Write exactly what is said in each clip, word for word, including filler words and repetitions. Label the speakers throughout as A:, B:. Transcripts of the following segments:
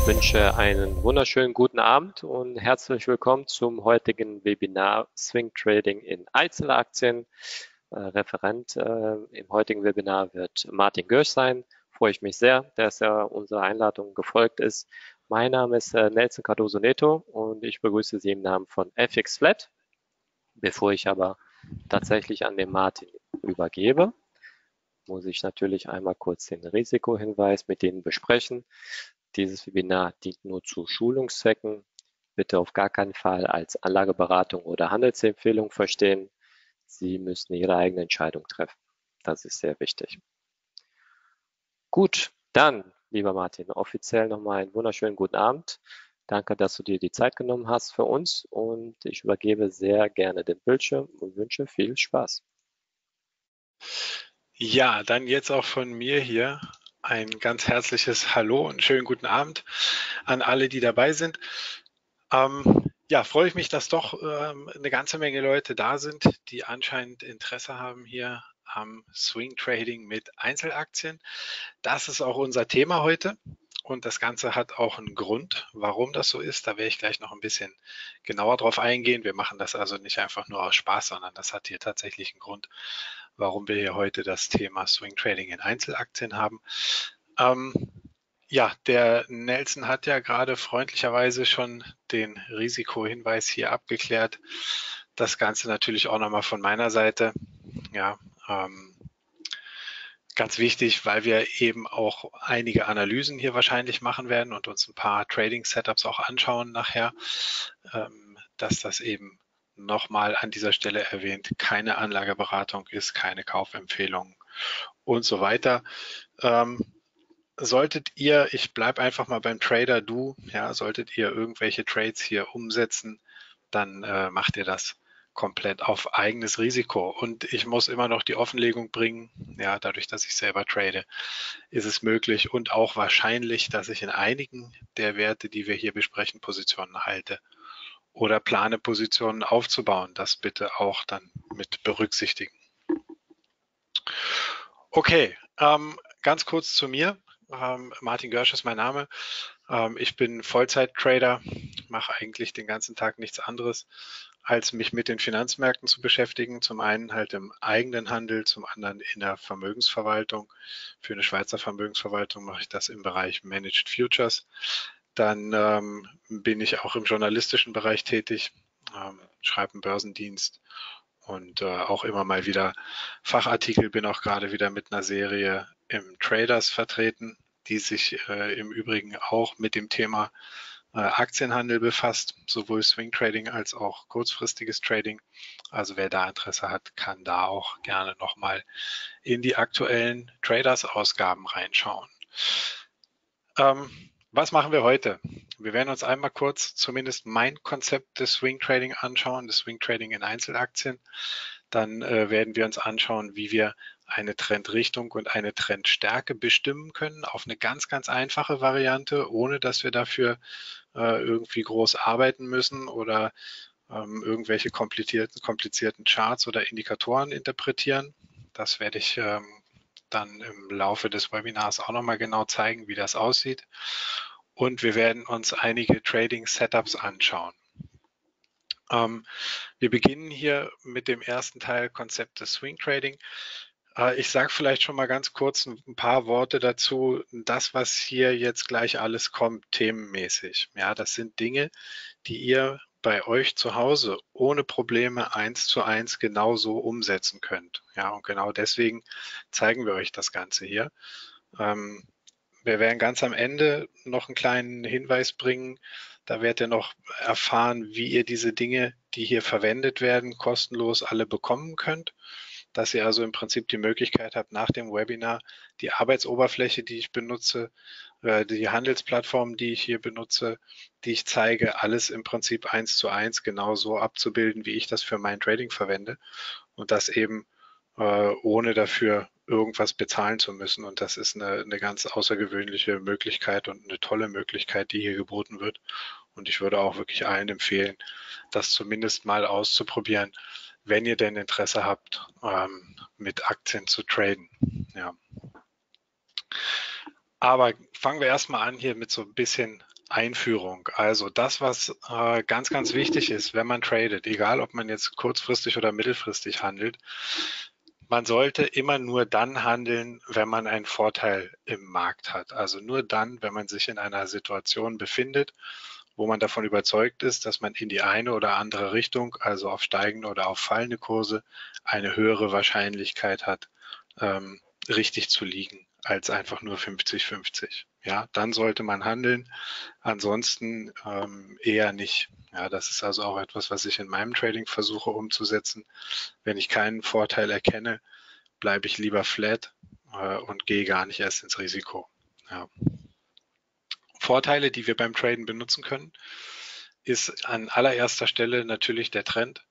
A: wünsche einen wunderschönen guten Abend und herzlich willkommen zum heutigen Webinar Swing Trading in Einzelaktien. Äh, Referent äh, im heutigen Webinar wird Martin Görsch sein. Freue ich mich sehr, dass er unserer Einladung gefolgt ist. Mein Name ist äh, Nelson Cardoso Neto und ich begrüße Sie im Namen von F X Flat. Bevor ich aber tatsächlich an den Martin übergebe, muss ich natürlich einmal kurz den Risikohinweis mit Ihnen besprechen. Dieses Webinar dient nur zu Schulungszwecken. Bitte auf gar keinen Fall als Anlageberatung oder Handelsempfehlung verstehen. Sie müssen Ihre eigene Entscheidung treffen. Das ist sehr wichtig. Gut, dann, lieber Martin, offiziell nochmal einen wunderschönen guten Abend. Danke, dass du dir die Zeit genommen hast für uns und ich übergebe sehr gerne den Bildschirm und wünsche viel Spaß.
B: Ja, dann jetzt auch von mir hier ein ganz herzliches Hallo und schönen guten Abend an alle, die dabei sind. Ähm, ja, freue ich mich, dass doch ähm, eine ganze Menge Leute da sind, die anscheinend Interesse haben hier am Swing Trading mit Einzelaktien. Das ist auch unser Thema heute. Und das Ganze hat auch einen Grund, warum das so ist. Da werde ich gleich noch ein bisschen genauer drauf eingehen. Wir machen das also nicht einfach nur aus Spaß, sondern das hat hier tatsächlich einen Grund, warum wir hier heute das Thema Swing Trading in Einzelaktien haben. Ähm, ja, der Nelson hat ja gerade freundlicherweise schon den Risikohinweis hier abgeklärt. Das Ganze natürlich auch nochmal von meiner Seite. Ja, ähm, ganz wichtig, weil wir eben auch einige Analysen hier wahrscheinlich machen werden und uns ein paar Trading-Setups auch anschauen nachher, ähm, dass das eben nochmal an dieser Stelle erwähnt, keine Anlageberatung ist, keine Kaufempfehlung und so weiter. Ähm, solltet ihr, ich bleibe einfach mal beim Trader Du, ja, solltet ihr irgendwelche Trades hier umsetzen, dann äh, macht ihr das komplett auf eigenes Risiko. Und ich muss immer noch die Offenlegung bringen, ja, dadurch, dass ich selber trade, ist es möglich und auch wahrscheinlich, dass ich in einigen der Werte, die wir hier besprechen, Positionen halte oder plane, Positionen aufzubauen. Das bitte auch dann mit berücksichtigen. Okay, ähm, ganz kurz zu mir. Ähm, Martin Görsch ist mein Name. Ähm, ich bin Vollzeit-Trader, mache eigentlich den ganzen Tag nichts anderes, als mich mit den Finanzmärkten zu beschäftigen. Zum einen halt im eigenen Handel, zum anderen in der Vermögensverwaltung. Für eine Schweizer Vermögensverwaltung mache ich das im Bereich Managed Futures. Dann ähm, bin ich auch im journalistischen Bereich tätig, ähm, schreibe einen Börsendienst und äh, auch immer mal wieder Fachartikel, bin auch gerade wieder mit einer Serie im Traders vertreten, die sich äh, im Übrigen auch mit dem Thema äh, Aktienhandel befasst, sowohl Swing Trading als auch kurzfristiges Trading. Also wer da Interesse hat, kann da auch gerne nochmal in die aktuellen Traders-Ausgaben reinschauen. Ähm, was machen wir heute? Wir werden uns einmal kurz zumindest mein Konzept des Swing Trading anschauen, des Swing Trading in Einzelaktien. Dann äh, werden wir uns anschauen, wie wir eine Trendrichtung und eine Trendstärke bestimmen können auf eine ganz, ganz einfache Variante, ohne dass wir dafür äh, irgendwie groß arbeiten müssen oder ähm, irgendwelche komplizierten, komplizierten Charts oder Indikatoren interpretieren. Das werde ich ähm, dann im Laufe des Webinars auch nochmal genau zeigen, wie das aussieht. Und wir werden uns einige Trading-Setups anschauen. Ähm, wir beginnen hier mit dem ersten Teil Konzept des Swing Trading. Äh, ich sage vielleicht schon mal ganz kurz ein paar Worte dazu. Das, was hier jetzt gleich alles kommt, themenmäßig. Ja, das sind Dinge, die ihr bei euch zu Hause ohne Probleme eins zu eins genauso umsetzen könnt. Ja, und genau deswegen zeigen wir euch das Ganze hier. Ähm, wir werden ganz am Ende noch einen kleinen Hinweis bringen. Da werdet ihr noch erfahren, wie ihr diese Dinge, die hier verwendet werden, kostenlos alle bekommen könnt. Dass ihr also im Prinzip die Möglichkeit habt, nach dem Webinar die Arbeitsoberfläche, die ich benutze, die Handelsplattform, die ich hier benutze, die ich zeige, alles im Prinzip eins zu eins genauso abzubilden, wie ich das für mein Trading verwende und das eben äh, ohne dafür irgendwas bezahlen zu müssen. Und das ist eine, eine ganz außergewöhnliche Möglichkeit und eine tolle Möglichkeit, die hier geboten wird. Und ich würde auch wirklich allen empfehlen, das zumindest mal auszuprobieren, wenn ihr denn Interesse habt, ähm, mit Aktien zu traden. Ja. Aber fangen wir erstmal an hier mit so ein bisschen Einführung. Also das, was äh, ganz, ganz wichtig ist, wenn man tradet, egal ob man jetzt kurzfristig oder mittelfristig handelt, man sollte immer nur dann handeln, wenn man einen Vorteil im Markt hat. Also nur dann, wenn man sich in einer Situation befindet, wo man davon überzeugt ist, dass man in die eine oder andere Richtung, also auf steigende oder auf fallende Kurse, eine höhere Wahrscheinlichkeit hat, ähm, richtig zu liegen, als einfach nur fünfzig fünfzig. Ja, dann sollte man handeln, ansonsten ähm, eher nicht. Ja, das ist also auch etwas, was ich in meinem Trading versuche umzusetzen. Wenn ich keinen Vorteil erkenne, bleibe ich lieber flat äh, und gehe gar nicht erst ins Risiko. Ja. Vorteile, die wir beim Traden benutzen können, ist an allererster Stelle natürlich der Trend.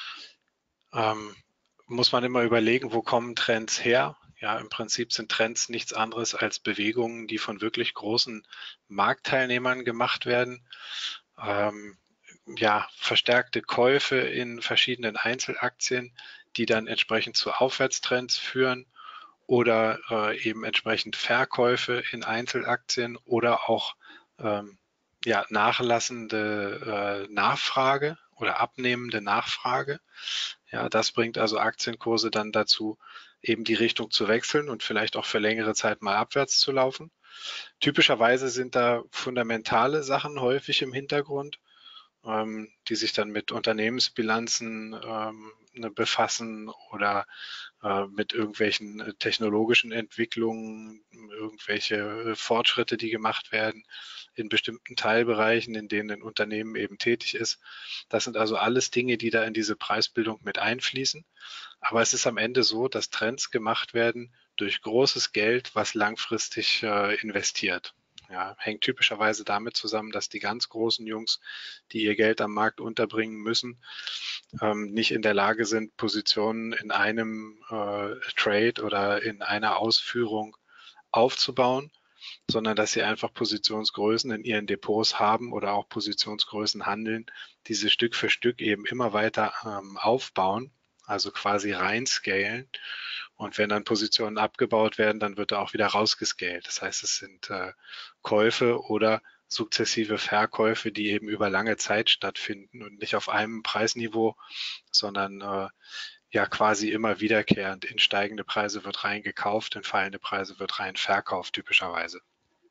B: Ähm, muss man immer überlegen, wo kommen Trends her? Ja, im Prinzip sind Trends nichts anderes als Bewegungen, die von wirklich großen Marktteilnehmern gemacht werden. Ähm, ja, verstärkte Käufe in verschiedenen Einzelaktien, die dann entsprechend zu Aufwärtstrends führen oder äh, eben entsprechend Verkäufe in Einzelaktien oder auch ähm, ja, nachlassende äh, Nachfrage oder abnehmende Nachfrage. Ja, das bringt also Aktienkurse dann dazu, eben die Richtung zu wechseln und vielleicht auch für längere Zeit mal abwärts zu laufen. Typischerweise sind da fundamentale Sachen häufig im Hintergrund, ähm, die sich dann mit Unternehmensbilanzen ähm, ne, befassen oder äh, mit irgendwelchen äh, technologischen Entwicklungen, irgendwelche äh, Fortschritte, die gemacht werden in bestimmten Teilbereichen, in denen ein Unternehmen eben tätig ist. Das sind also alles Dinge, die da in diese Preisbildung mit einfließen. Aber es ist am Ende so, dass Trends gemacht werden durch großes Geld, was langfristig äh, investiert. Ja, hängt typischerweise damit zusammen, dass die ganz großen Jungs, die ihr Geld am Markt unterbringen müssen, ähm, nicht in der Lage sind, Positionen in einem äh, Trade oder in einer Ausführung aufzubauen, sondern dass sie einfach Positionsgrößen in ihren Depots haben oder auch Positionsgrößen handeln, die sie Stück für Stück eben immer weiter ähm, aufbauen, also quasi reinscalen. Und wenn dann Positionen abgebaut werden, dann wird da auch wieder rausgescalt. Das heißt, es sind äh, Käufe oder sukzessive Verkäufe, die eben über lange Zeit stattfinden und nicht auf einem Preisniveau, sondern äh, ja quasi immer wiederkehrend. In steigende Preise wird rein gekauft, in fallende Preise wird rein verkauft, typischerweise.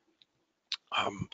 B: Ähm,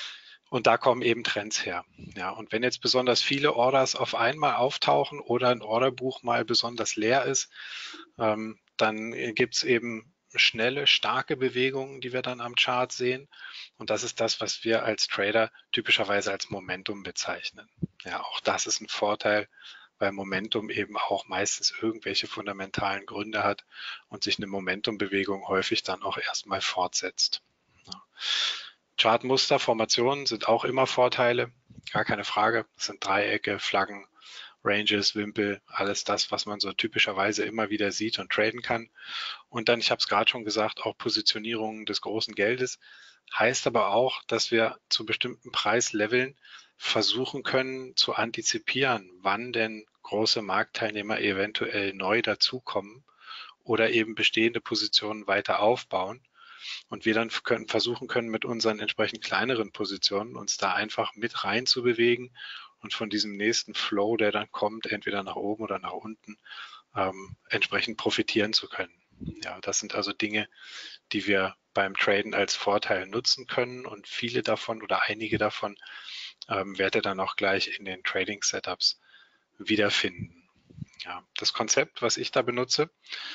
B: und da kommen eben Trends her. Ja, und wenn jetzt besonders viele Orders auf einmal auftauchen oder ein Orderbuch mal besonders leer ist, ähm, dann gibt es eben schnelle, starke Bewegungen, die wir dann am Chart sehen. Und das ist das, was wir als Trader typischerweise als Momentum bezeichnen. Ja, auch das ist ein Vorteil, weil Momentum eben auch meistens irgendwelche fundamentalen Gründe hat und sich eine Momentumbewegung häufig dann auch erstmal fortsetzt. Ja. Chartmuster, Formationen sind auch immer Vorteile, gar keine Frage. Das sind Dreiecke, Flaggen, Ranges, Wimpel, alles das, was man so typischerweise immer wieder sieht und traden kann. Und dann, ich habe es gerade schon gesagt, auch Positionierungen des großen Geldes. Heißt aber auch, dass wir zu bestimmten Preisleveln versuchen können zu antizipieren, wann denn große Marktteilnehmer eventuell neu dazukommen oder eben bestehende Positionen weiter aufbauen. Und wir dann können, versuchen können, mit unseren entsprechend kleineren Positionen uns da einfach mit rein zu bewegen und von diesem nächsten Flow, der dann kommt, entweder nach oben oder nach unten, ähm, entsprechend profitieren zu können. Ja, das sind also Dinge, die wir beim Traden als Vorteil nutzen können und viele davon oder einige davon ähm, werdet ihr dann auch gleich in den Trading-Setups wiederfinden. Ja, das Konzept, was ich da benutze,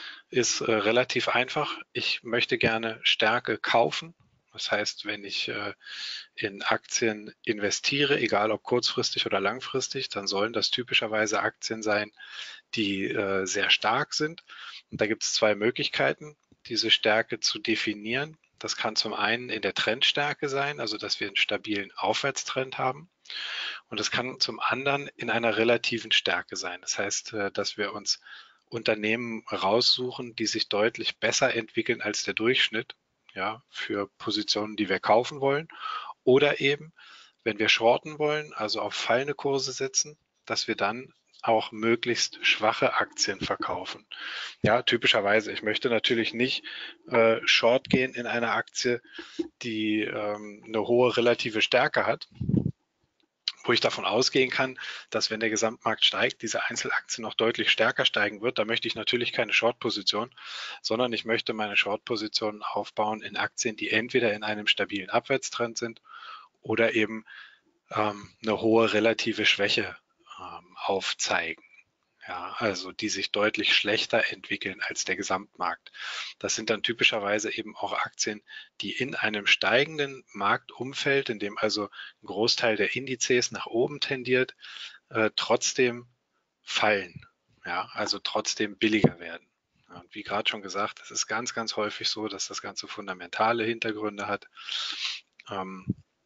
B: ist äh, relativ einfach. Ich möchte gerne Stärke kaufen. Das heißt, wenn ich äh, in Aktien investiere, egal ob kurzfristig oder langfristig, dann sollen das typischerweise Aktien sein, die äh, sehr stark sind. Und da gibt es zwei Möglichkeiten, diese Stärke zu definieren. Das kann zum einen in der Trendstärke sein, also dass wir einen stabilen Aufwärtstrend haben. Und das kann zum anderen in einer relativen Stärke sein. Das heißt, äh, dass wir uns Unternehmen raussuchen, die sich deutlich besser entwickeln als der Durchschnitt, ja, für Positionen, die wir kaufen wollen. Oder eben, wenn wir shorten wollen, also auf fallende Kurse setzen, dass wir dann auch möglichst schwache Aktien verkaufen. Ja, typischerweise, ich möchte natürlich nicht äh, short gehen in einer Aktie, die ähm, eine hohe relative Stärke hat, wo ich davon ausgehen kann, dass wenn der Gesamtmarkt steigt, diese Einzelaktie noch deutlich stärker steigen wird. Da möchte ich natürlich keine Short-Position, sondern ich möchte meine Short-Positionen aufbauen in Aktien, die entweder in einem stabilen Abwärtstrend sind oder eben ähm, eine hohe relative Schwäche ähm, aufzeigen. Ja, also die sich deutlich schlechter entwickeln als der Gesamtmarkt. Das sind dann typischerweise eben auch Aktien, die in einem steigenden Marktumfeld, in dem also ein Großteil der Indizes nach oben tendiert, äh, trotzdem fallen. Ja, also trotzdem billiger werden. Ja, und wie gerade schon gesagt, es ist ganz, ganz häufig so, dass das Ganze fundamentale Hintergründe hat. Ähm,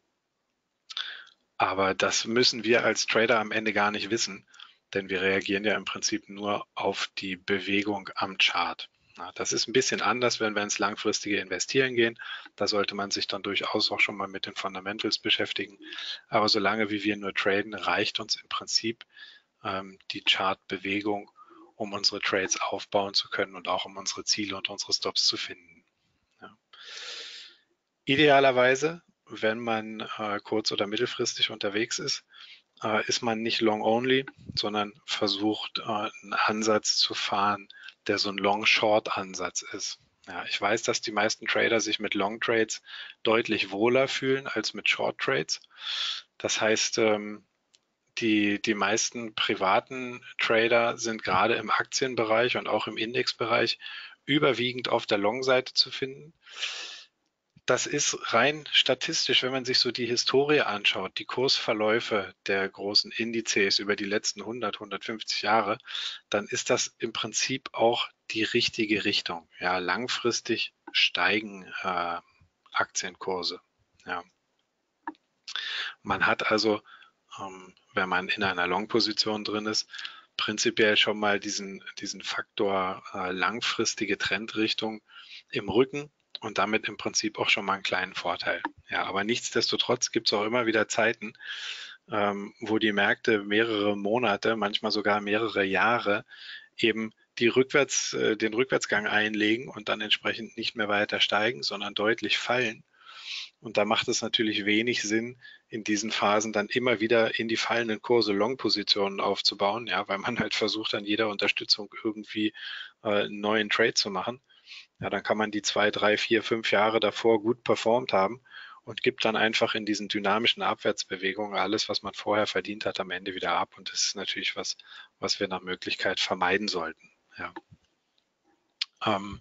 B: aber das müssen wir als Trader am Ende gar nicht wissen, denn wir reagieren ja im Prinzip nur auf die Bewegung am Chart. Ja, das ist ein bisschen anders, wenn wir ins langfristige Investieren gehen. Da sollte man sich dann durchaus auch schon mal mit den Fundamentals beschäftigen. Aber solange wie wir nur traden, reicht uns im Prinzip ähm, die Chartbewegung, um unsere Trades aufbauen zu können und auch um unsere Ziele und unsere Stops zu finden. Ja. Idealerweise, wenn man äh, kurz- oder mittelfristig unterwegs ist, äh, ist man nicht long-only, sondern versucht, äh, einen Ansatz zu fahren, der so ein Long-Short-Ansatz ist. Ja, ich weiß, dass die meisten Trader sich mit Long-Trades deutlich wohler fühlen als mit Short-Trades. Das heißt, ähm, die, die meisten privaten Trader sind gerade im Aktienbereich und auch im Indexbereich überwiegend auf der Long-Seite zu finden. Das ist rein statistisch, wenn man sich so die Historie anschaut, die Kursverläufe der großen Indizes über die letzten hundert, hundertfünfzig Jahre, dann ist das im Prinzip auch die richtige Richtung. Ja, langfristig steigen äh, Aktienkurse. Ja. Man hat also, ähm, wenn man in einer Long-Position drin ist, prinzipiell schon mal diesen, diesen Faktor äh, langfristige Trendrichtung im Rücken und damit im Prinzip auch schon mal einen kleinen Vorteil. Ja, aber nichtsdestotrotz gibt es auch immer wieder Zeiten, ähm, wo die Märkte mehrere Monate, manchmal sogar mehrere Jahre eben die rückwärts, äh, den Rückwärtsgang einlegen und dann entsprechend nicht mehr weiter steigen, sondern deutlich fallen. Und da macht es natürlich wenig Sinn, in diesen Phasen dann immer wieder in die fallenden Kurse Long-Positionen aufzubauen, ja, weil man halt versucht, an jeder Unterstützung irgendwie äh, einen neuen Trade zu machen. Ja, dann kann man die zwei, drei, vier, fünf Jahre davor gut performt haben und gibt dann einfach in diesen dynamischen Abwärtsbewegungen alles, was man vorher verdient hat, am Ende wieder ab. Und das ist natürlich was, was wir nach Möglichkeit vermeiden sollten. Ja. Ähm,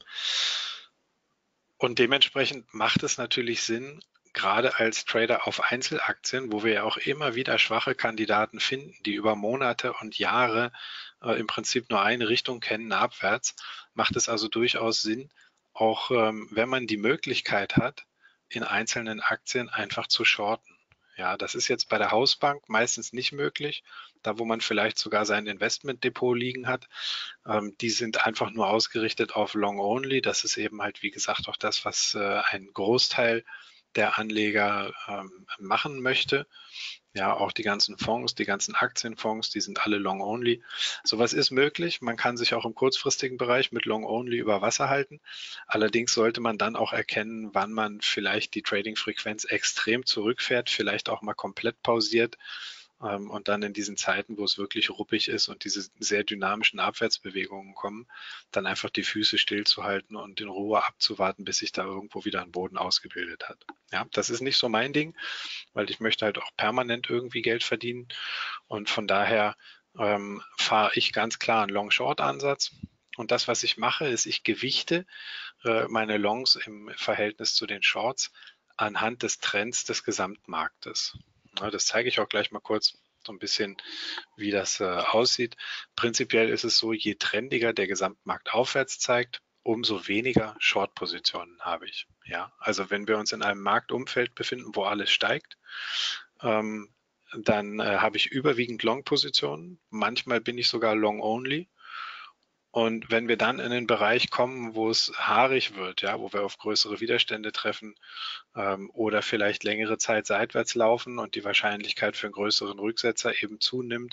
B: und dementsprechend macht es natürlich Sinn, gerade als Trader auf Einzelaktien, wo wir ja auch immer wieder schwache Kandidaten finden, die über Monate und Jahre äh, im Prinzip nur eine Richtung kennen, abwärts, macht es also durchaus Sinn, auch ähm, wenn man die Möglichkeit hat, in einzelnen Aktien einfach zu shorten. Ja, das ist jetzt bei der Hausbank meistens nicht möglich, da wo man vielleicht sogar sein Investmentdepot liegen hat. Ähm, die sind einfach nur ausgerichtet auf Long Only. Das ist eben halt, wie gesagt, auch das, was äh, ein Großteil der Anleger ähm, machen möchte. Ja, auch die ganzen Fonds, die ganzen Aktienfonds, die sind alle Long Only. Sowas ist möglich. Man kann sich auch im kurzfristigen Bereich mit Long Only über Wasser halten. Allerdings sollte man dann auch erkennen, wann man vielleicht die Trading-Frequenz extrem zurückfährt, vielleicht auch mal komplett pausiert ähm, und dann in diesen Zeiten, wo es wirklich ruppig ist und diese sehr dynamischen Abwärtsbewegungen kommen, dann einfach die Füße stillzuhalten und in Ruhe abzuwarten, bis sich da irgendwo wieder ein Boden ausgebildet hat. Ja, das ist nicht so mein Ding, weil ich möchte halt auch permanent irgendwie Geld verdienen und von daher ähm, fahre ich ganz klar einen Long-Short-Ansatz. Und das, was ich mache, ist, ich gewichte äh, meine Longs im Verhältnis zu den Shorts anhand des Trends des Gesamtmarktes. Ja, das zeige ich auch gleich mal kurz so ein bisschen, wie das äh, aussieht. Prinzipiell ist es so, je trendiger der Gesamtmarkt aufwärts zeigt, umso weniger Short-Positionen habe ich. Ja, also wenn wir uns in einem Marktumfeld befinden, wo alles steigt, ähm, dann äh, habe ich überwiegend Long-Positionen. Manchmal bin ich sogar Long-Only. Und wenn wir dann in den Bereich kommen, wo es haarig wird, ja, wo wir auf größere Widerstände treffen ähm, oder vielleicht längere Zeit seitwärts laufen und die Wahrscheinlichkeit für einen größeren Rücksetzer eben zunimmt,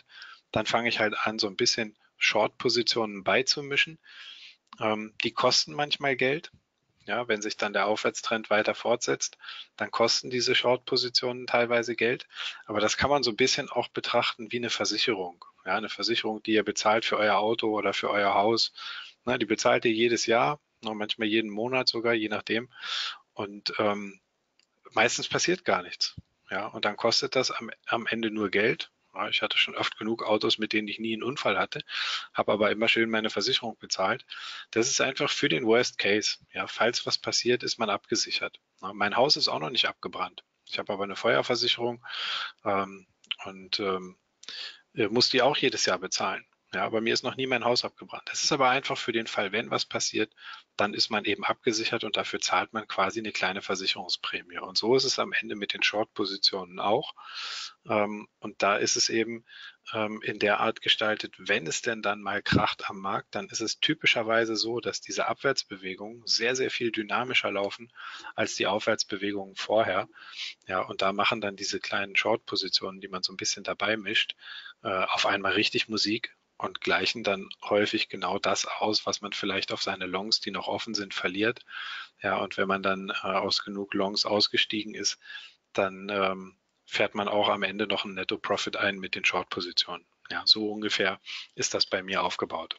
B: dann fange ich halt an, so ein bisschen Short-Positionen beizumischen. Ähm, die kosten manchmal Geld. Ja, wenn sich dann der Aufwärtstrend weiter fortsetzt, dann kosten diese Short-Positionen teilweise Geld. Aber das kann man so ein bisschen auch betrachten wie eine Versicherung. Ja, eine Versicherung, die ihr bezahlt für euer Auto oder für euer Haus. Na, die bezahlt ihr jedes Jahr, manchmal jeden Monat sogar, je nachdem. Und ähm, meistens passiert gar nichts. Ja, und dann kostet das am, am Ende nur Geld. Ja, ich hatte schon oft genug Autos, mit denen ich nie einen Unfall hatte, habe aber immer schön meine Versicherung bezahlt. Das ist einfach für den Worst Case. Ja, falls was passiert, ist man abgesichert. Ja, mein Haus ist auch noch nicht abgebrannt. Ich habe aber eine Feuerversicherung ähm, und ähm, muss die auch jedes Jahr bezahlen. Ja, bei mir ist noch nie mein Haus abgebrannt. Das ist aber einfach für den Fall, wenn was passiert, dann ist man eben abgesichert und dafür zahlt man quasi eine kleine Versicherungsprämie. Und so ist es am Ende mit den Short-Positionen auch. Ähm, und da ist es eben ähm, in der Art gestaltet, wenn es denn dann mal kracht am Markt, dann ist es typischerweise so, dass diese Abwärtsbewegungen sehr, sehr viel dynamischer laufen als die Aufwärtsbewegungen vorher. Ja, und da machen dann diese kleinen Short-Positionen, die man so ein bisschen dabei mischt, äh, auf einmal richtig Musik und gleichen dann häufig genau das aus, was man vielleicht auf seine Longs, die noch offen sind, verliert. Ja, und wenn man dann äh, aus genug Longs ausgestiegen ist, dann ähm, fährt man auch am Ende noch einen Netto-Profit ein mit den Short-Positionen. Ja, so ungefähr ist das bei mir aufgebaut.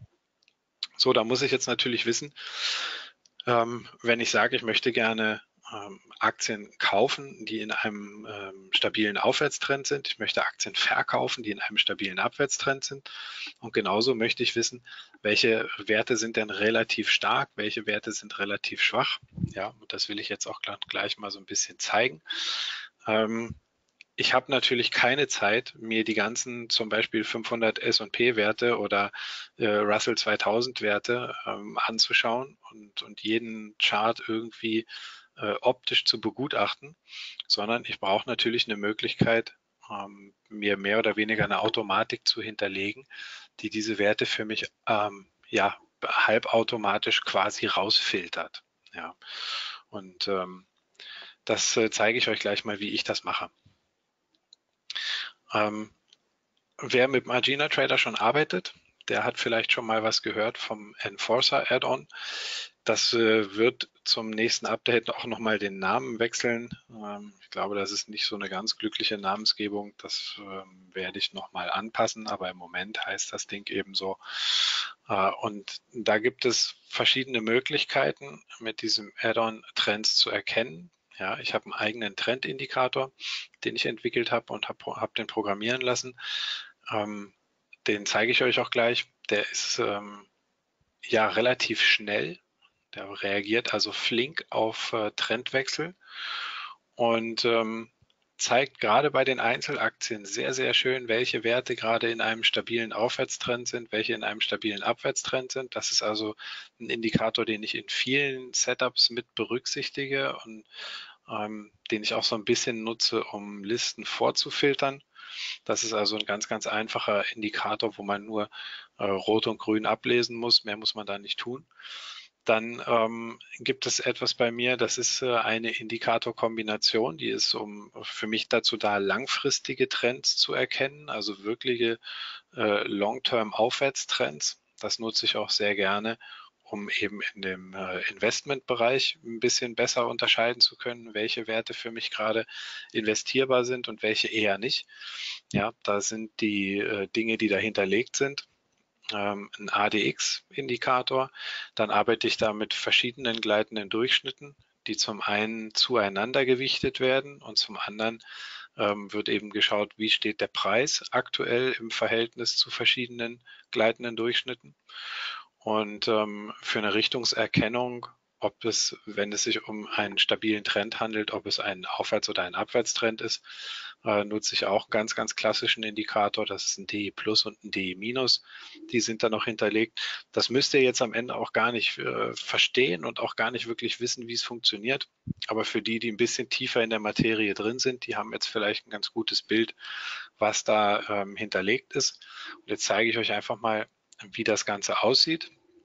B: So, da muss ich jetzt natürlich wissen, ähm, wenn ich sage, ich möchte gerne ähm, Aktien kaufen, die in einem ähm, stabilen Aufwärtstrend sind. Ich möchte Aktien verkaufen, die in einem stabilen Abwärtstrend sind. Und genauso möchte ich wissen, welche Werte sind denn relativ stark, welche Werte sind relativ schwach. Ja, und das will ich jetzt auch gleich mal so ein bisschen zeigen. Ähm, ich habe natürlich keine Zeit, mir die ganzen zum Beispiel fünfhundert S und P-Werte oder äh, Russell zweitausend-Werte ähm, anzuschauen und, und jeden Chart irgendwie äh, optisch zu begutachten, sondern ich brauche natürlich eine Möglichkeit, ähm, mir mehr oder weniger eine Automatik zu hinterlegen, die diese Werte für mich ähm, ja, halbautomatisch quasi rausfiltert. Ja. Und ähm, das äh, zeige ich euch gleich mal, wie ich das mache. Ähm, wer mit dem Agena Trader schon arbeitet, der hat vielleicht schon mal was gehört vom Enforcer Add-on. Das äh, wird zum nächsten Update auch nochmal den Namen wechseln. Ähm, ich glaube, das ist nicht so eine ganz glückliche Namensgebung. Das ähm, werde ich nochmal anpassen, aber im Moment heißt das Ding eben so. Äh, und da gibt es verschiedene Möglichkeiten, mit diesem Add-on Trends zu erkennen. Ja, ich habe einen eigenen Trendindikator, den ich entwickelt habe und habe hab den programmieren lassen. Ähm, den zeige ich euch auch gleich. Der ist ähm, ja relativ schnell. Der reagiert also flink auf äh, Trendwechsel und ähm, zeigt gerade bei den Einzelaktien sehr, sehr schön, welche Werte gerade in einem stabilen Aufwärtstrend sind, welche in einem stabilen Abwärtstrend sind. Das ist also ein Indikator, den ich in vielen Setups mit berücksichtige und ähm, den ich auch so ein bisschen nutze, um Listen vorzufiltern. Das ist also ein ganz, ganz einfacher Indikator, wo man nur äh, Rot und Grün ablesen muss. Mehr muss man da nicht tun. Dann ähm, gibt es etwas bei mir, das ist äh, eine Indikatorkombination, die ist um für mich dazu da, langfristige Trends zu erkennen, also wirkliche äh, Long-Term-Aufwärtstrends. Das nutze ich auch sehr gerne, um eben in dem äh, Investmentbereich ein bisschen besser unterscheiden zu können, welche Werte für mich gerade investierbar sind und welche eher nicht. Ja, da sind die äh, Dinge, die dahinterlegt sind, ähm, ein A D X-Indikator. Dann arbeite ich da mit verschiedenen gleitenden Durchschnitten, die zum einen zueinander gewichtet werden und zum anderen ähm, wird eben geschaut, wie steht der Preis aktuell im Verhältnis zu verschiedenen gleitenden Durchschnitten. Und ähm, für eine Richtungserkennung, ob es, wenn es sich um einen stabilen Trend handelt, ob es ein Aufwärts- oder ein Abwärtstrend ist, äh, nutze ich auch einen ganz, ganz klassischen Indikator. Das ist ein D I Plus und ein D I Minus. Die sind da noch hinterlegt. Das müsst ihr jetzt am Ende auch gar nicht äh, verstehen und auch gar nicht wirklich wissen, wie es funktioniert. Aber für die, die ein bisschen tiefer in der Materie drin sind, die haben jetzt vielleicht ein ganz gutes Bild, was da ähm, hinterlegt ist. Und jetzt zeige ich euch einfach mal, wie das Ganze aussieht.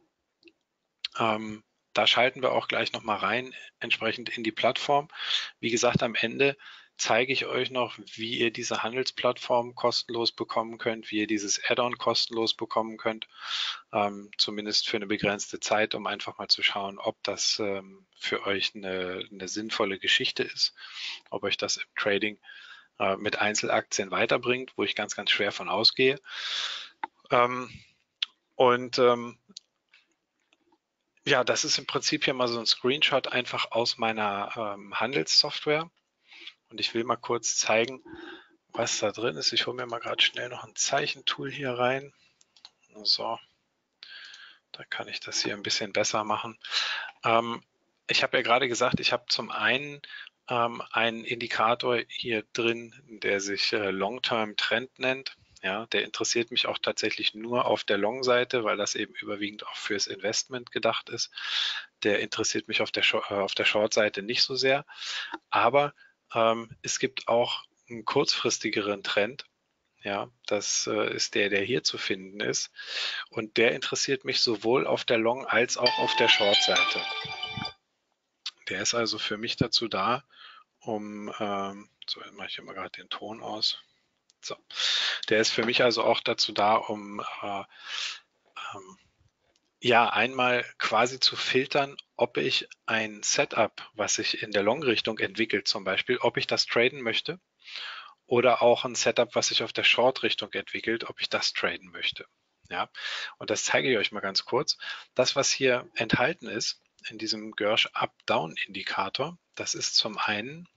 B: Ähm, da schalten wir auch gleich nochmal rein, entsprechend in die Plattform. Wie gesagt, am Ende zeige ich euch noch, wie ihr diese Handelsplattform kostenlos bekommen könnt, wie ihr dieses Add-on kostenlos bekommen könnt, ähm, zumindest für eine begrenzte Zeit, um einfach mal zu schauen, ob das ähm, für euch eine, eine sinnvolle Geschichte ist, ob euch das im Trading äh, mit Einzelaktien weiterbringt, wo ich ganz, ganz schwer von ausgehe. Ähm, und ähm, ja, das ist im Prinzip hier mal so ein Screenshot einfach aus meiner ähm, Handelssoftware. Und ich will mal kurz zeigen, was da drin ist. Ich hole mir mal gerade schnell noch ein Zeichentool hier rein. So, da kann ich das hier ein bisschen besser machen. Ähm, ich habe ja gerade gesagt, ich habe zum einen ähm, einen Indikator hier drin, der sich äh, Long-Term Trend nennt. Ja, der interessiert mich auch tatsächlich nur auf der Long-Seite, weil das eben überwiegend auch fürs Investment gedacht ist. Der interessiert mich auf der, äh, auf der Short-Seite nicht so sehr. Aber ähm, es gibt auch einen kurzfristigeren Trend. Ja, das äh, ist der, der hier zu finden ist. Und der interessiert mich sowohl auf der Long- als auch auf der Short-Seite. Der ist also für mich dazu da, um, ähm, so, jetzt mache ich immer gerade den Ton aus. So, der ist für mich also auch dazu da, um äh, ähm, ja, einmal quasi zu filtern, ob ich ein Setup, was sich in der Long-Richtung entwickelt zum Beispiel, ob ich das traden möchte, oder auch ein Setup, was sich auf der Short-Richtung entwickelt, ob ich das traden möchte. Ja, und das zeige ich euch mal ganz kurz. Das, was hier enthalten ist in diesem Gersh Up-Down-Indikator, das ist zum einen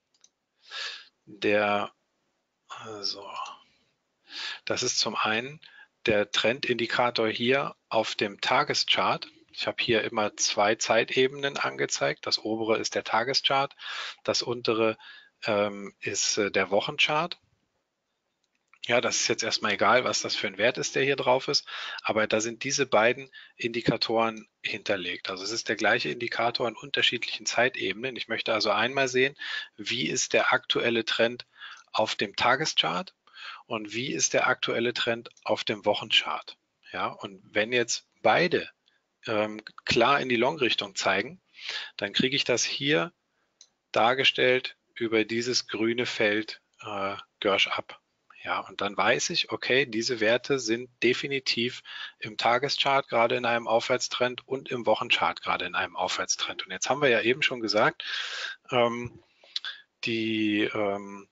B: der, also, das ist zum einen der Trendindikator hier auf dem Tageschart. Ich habe hier immer zwei Zeitebenen angezeigt. Das obere ist der Tageschart, das untere ähm, ist äh, der Wochenchart. Ja, das ist jetzt erstmal egal, was das für ein Wert ist, der hier drauf ist, aber da sind diese beiden Indikatoren hinterlegt. Also es ist der gleiche Indikator in unterschiedlichen Zeitebenen. Ich möchte also einmal sehen, wie ist der aktuelle Trend auf dem Tageschart und wie ist der aktuelle Trend auf dem Wochenchart. Ja, und wenn jetzt beide ähm, klar in die Long-Richtung zeigen, dann kriege ich das hier dargestellt über dieses grüne Feld äh, Gersh Up. Ja, und dann weiß ich, okay, diese Werte sind definitiv im Tageschart gerade in einem Aufwärtstrend und im Wochenchart gerade in einem Aufwärtstrend. Und jetzt haben wir ja eben schon gesagt, ähm, die, ähm,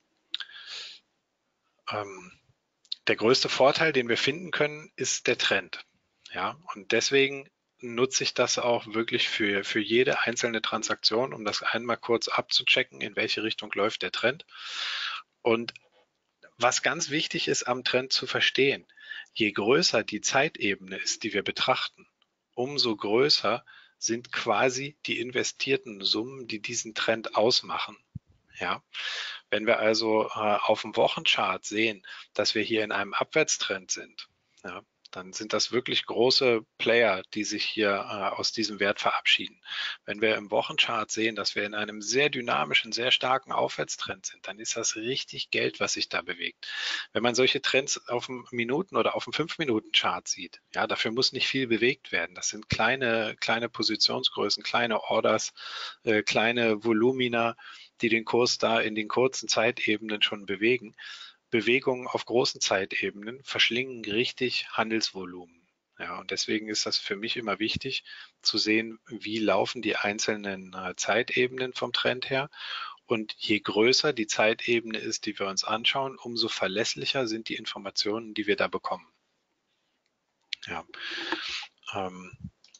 B: ähm, der größte Vorteil, den wir finden können, ist der Trend. Ja, und deswegen nutze ich das auch wirklich für, für jede einzelne Transaktion, um das einmal kurz abzuchecken, in welche Richtung läuft der Trend. Und was ganz wichtig ist, am Trend zu verstehen, je größer die Zeitebene ist, die wir betrachten, umso größer sind quasi die investierten Summen, die diesen Trend ausmachen. Ja, wenn wir also äh, auf dem Wochenchart sehen, dass wir hier in einem Abwärtstrend sind, ja, dann sind das wirklich große Player, die sich hier äh, aus diesem Wert verabschieden. Wenn wir im Wochenchart sehen, dass wir in einem sehr dynamischen, sehr starken Aufwärtstrend sind, dann ist das richtig Geld, was sich da bewegt. Wenn man solche Trends auf dem Minuten- oder auf dem fünf-Minuten-Chart sieht, ja, dafür muss nicht viel bewegt werden. Das sind kleine, kleine Positionsgrößen, kleine Orders, äh, kleine Volumina, die den Kurs da in den kurzen Zeitebenen schon bewegen. Bewegungen auf großen Zeitebenen verschlingen richtig Handelsvolumen. Ja, und deswegen ist das für mich immer wichtig zu sehen, wie laufen die einzelnen äh, Zeitebenen vom Trend her. Und je größer die Zeitebene ist, die wir uns anschauen, umso verlässlicher sind die Informationen, die wir da bekommen. Ja. Ähm,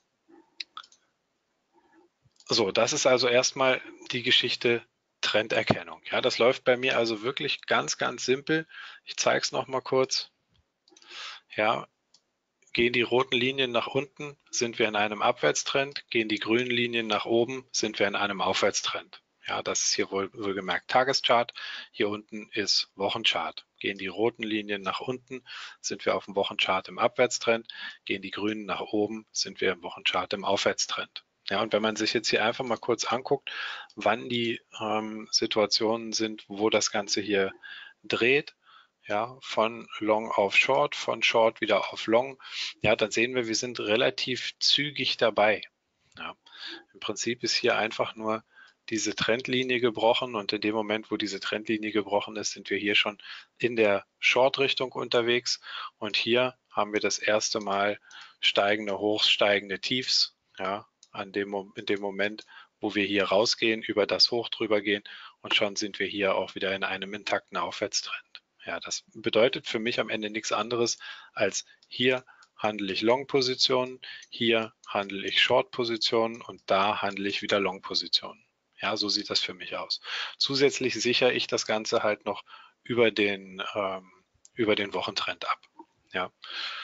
B: so, das ist also erstmal die Geschichte Trenderkennung. Ja, das läuft bei mir also wirklich ganz, ganz simpel. Ich zeige es nochmal kurz. Ja, gehen die roten Linien nach unten, sind wir in einem Abwärtstrend. Gehen die grünen Linien nach oben, sind wir in einem Aufwärtstrend. Ja, das ist hier wohl, wohlgemerkt Tageschart. Hier unten ist Wochenchart. Gehen die roten Linien nach unten, sind wir auf dem Wochenchart im Abwärtstrend. Gehen die grünen nach oben, sind wir im Wochenchart im Aufwärtstrend. Ja, und wenn man sich jetzt hier einfach mal kurz anguckt, wann die ähm, Situationen sind, wo das Ganze hier dreht, ja, von Long auf Short, von Short wieder auf Long, ja, dann sehen wir, wir sind relativ zügig dabei. Ja. Im Prinzip ist hier einfach nur diese Trendlinie gebrochen und in dem Moment, wo diese Trendlinie gebrochen ist, sind wir hier schon in der Short-Richtung unterwegs und hier haben wir das erste Mal steigende Hochs, steigende Tiefs, ja, an dem, in dem Moment, wo wir hier rausgehen, über das Hoch drüber gehen und schon sind wir hier auch wieder in einem intakten Aufwärtstrend. Ja, das bedeutet für mich am Ende nichts anderes als hier handle ich Long-Positionen, hier handle ich Short-Positionen und da handle ich wieder Long-Positionen. Ja, so sieht das für mich aus. Zusätzlich sichere ich das Ganze halt noch über den, ähm, über den Wochentrend ab. Ja.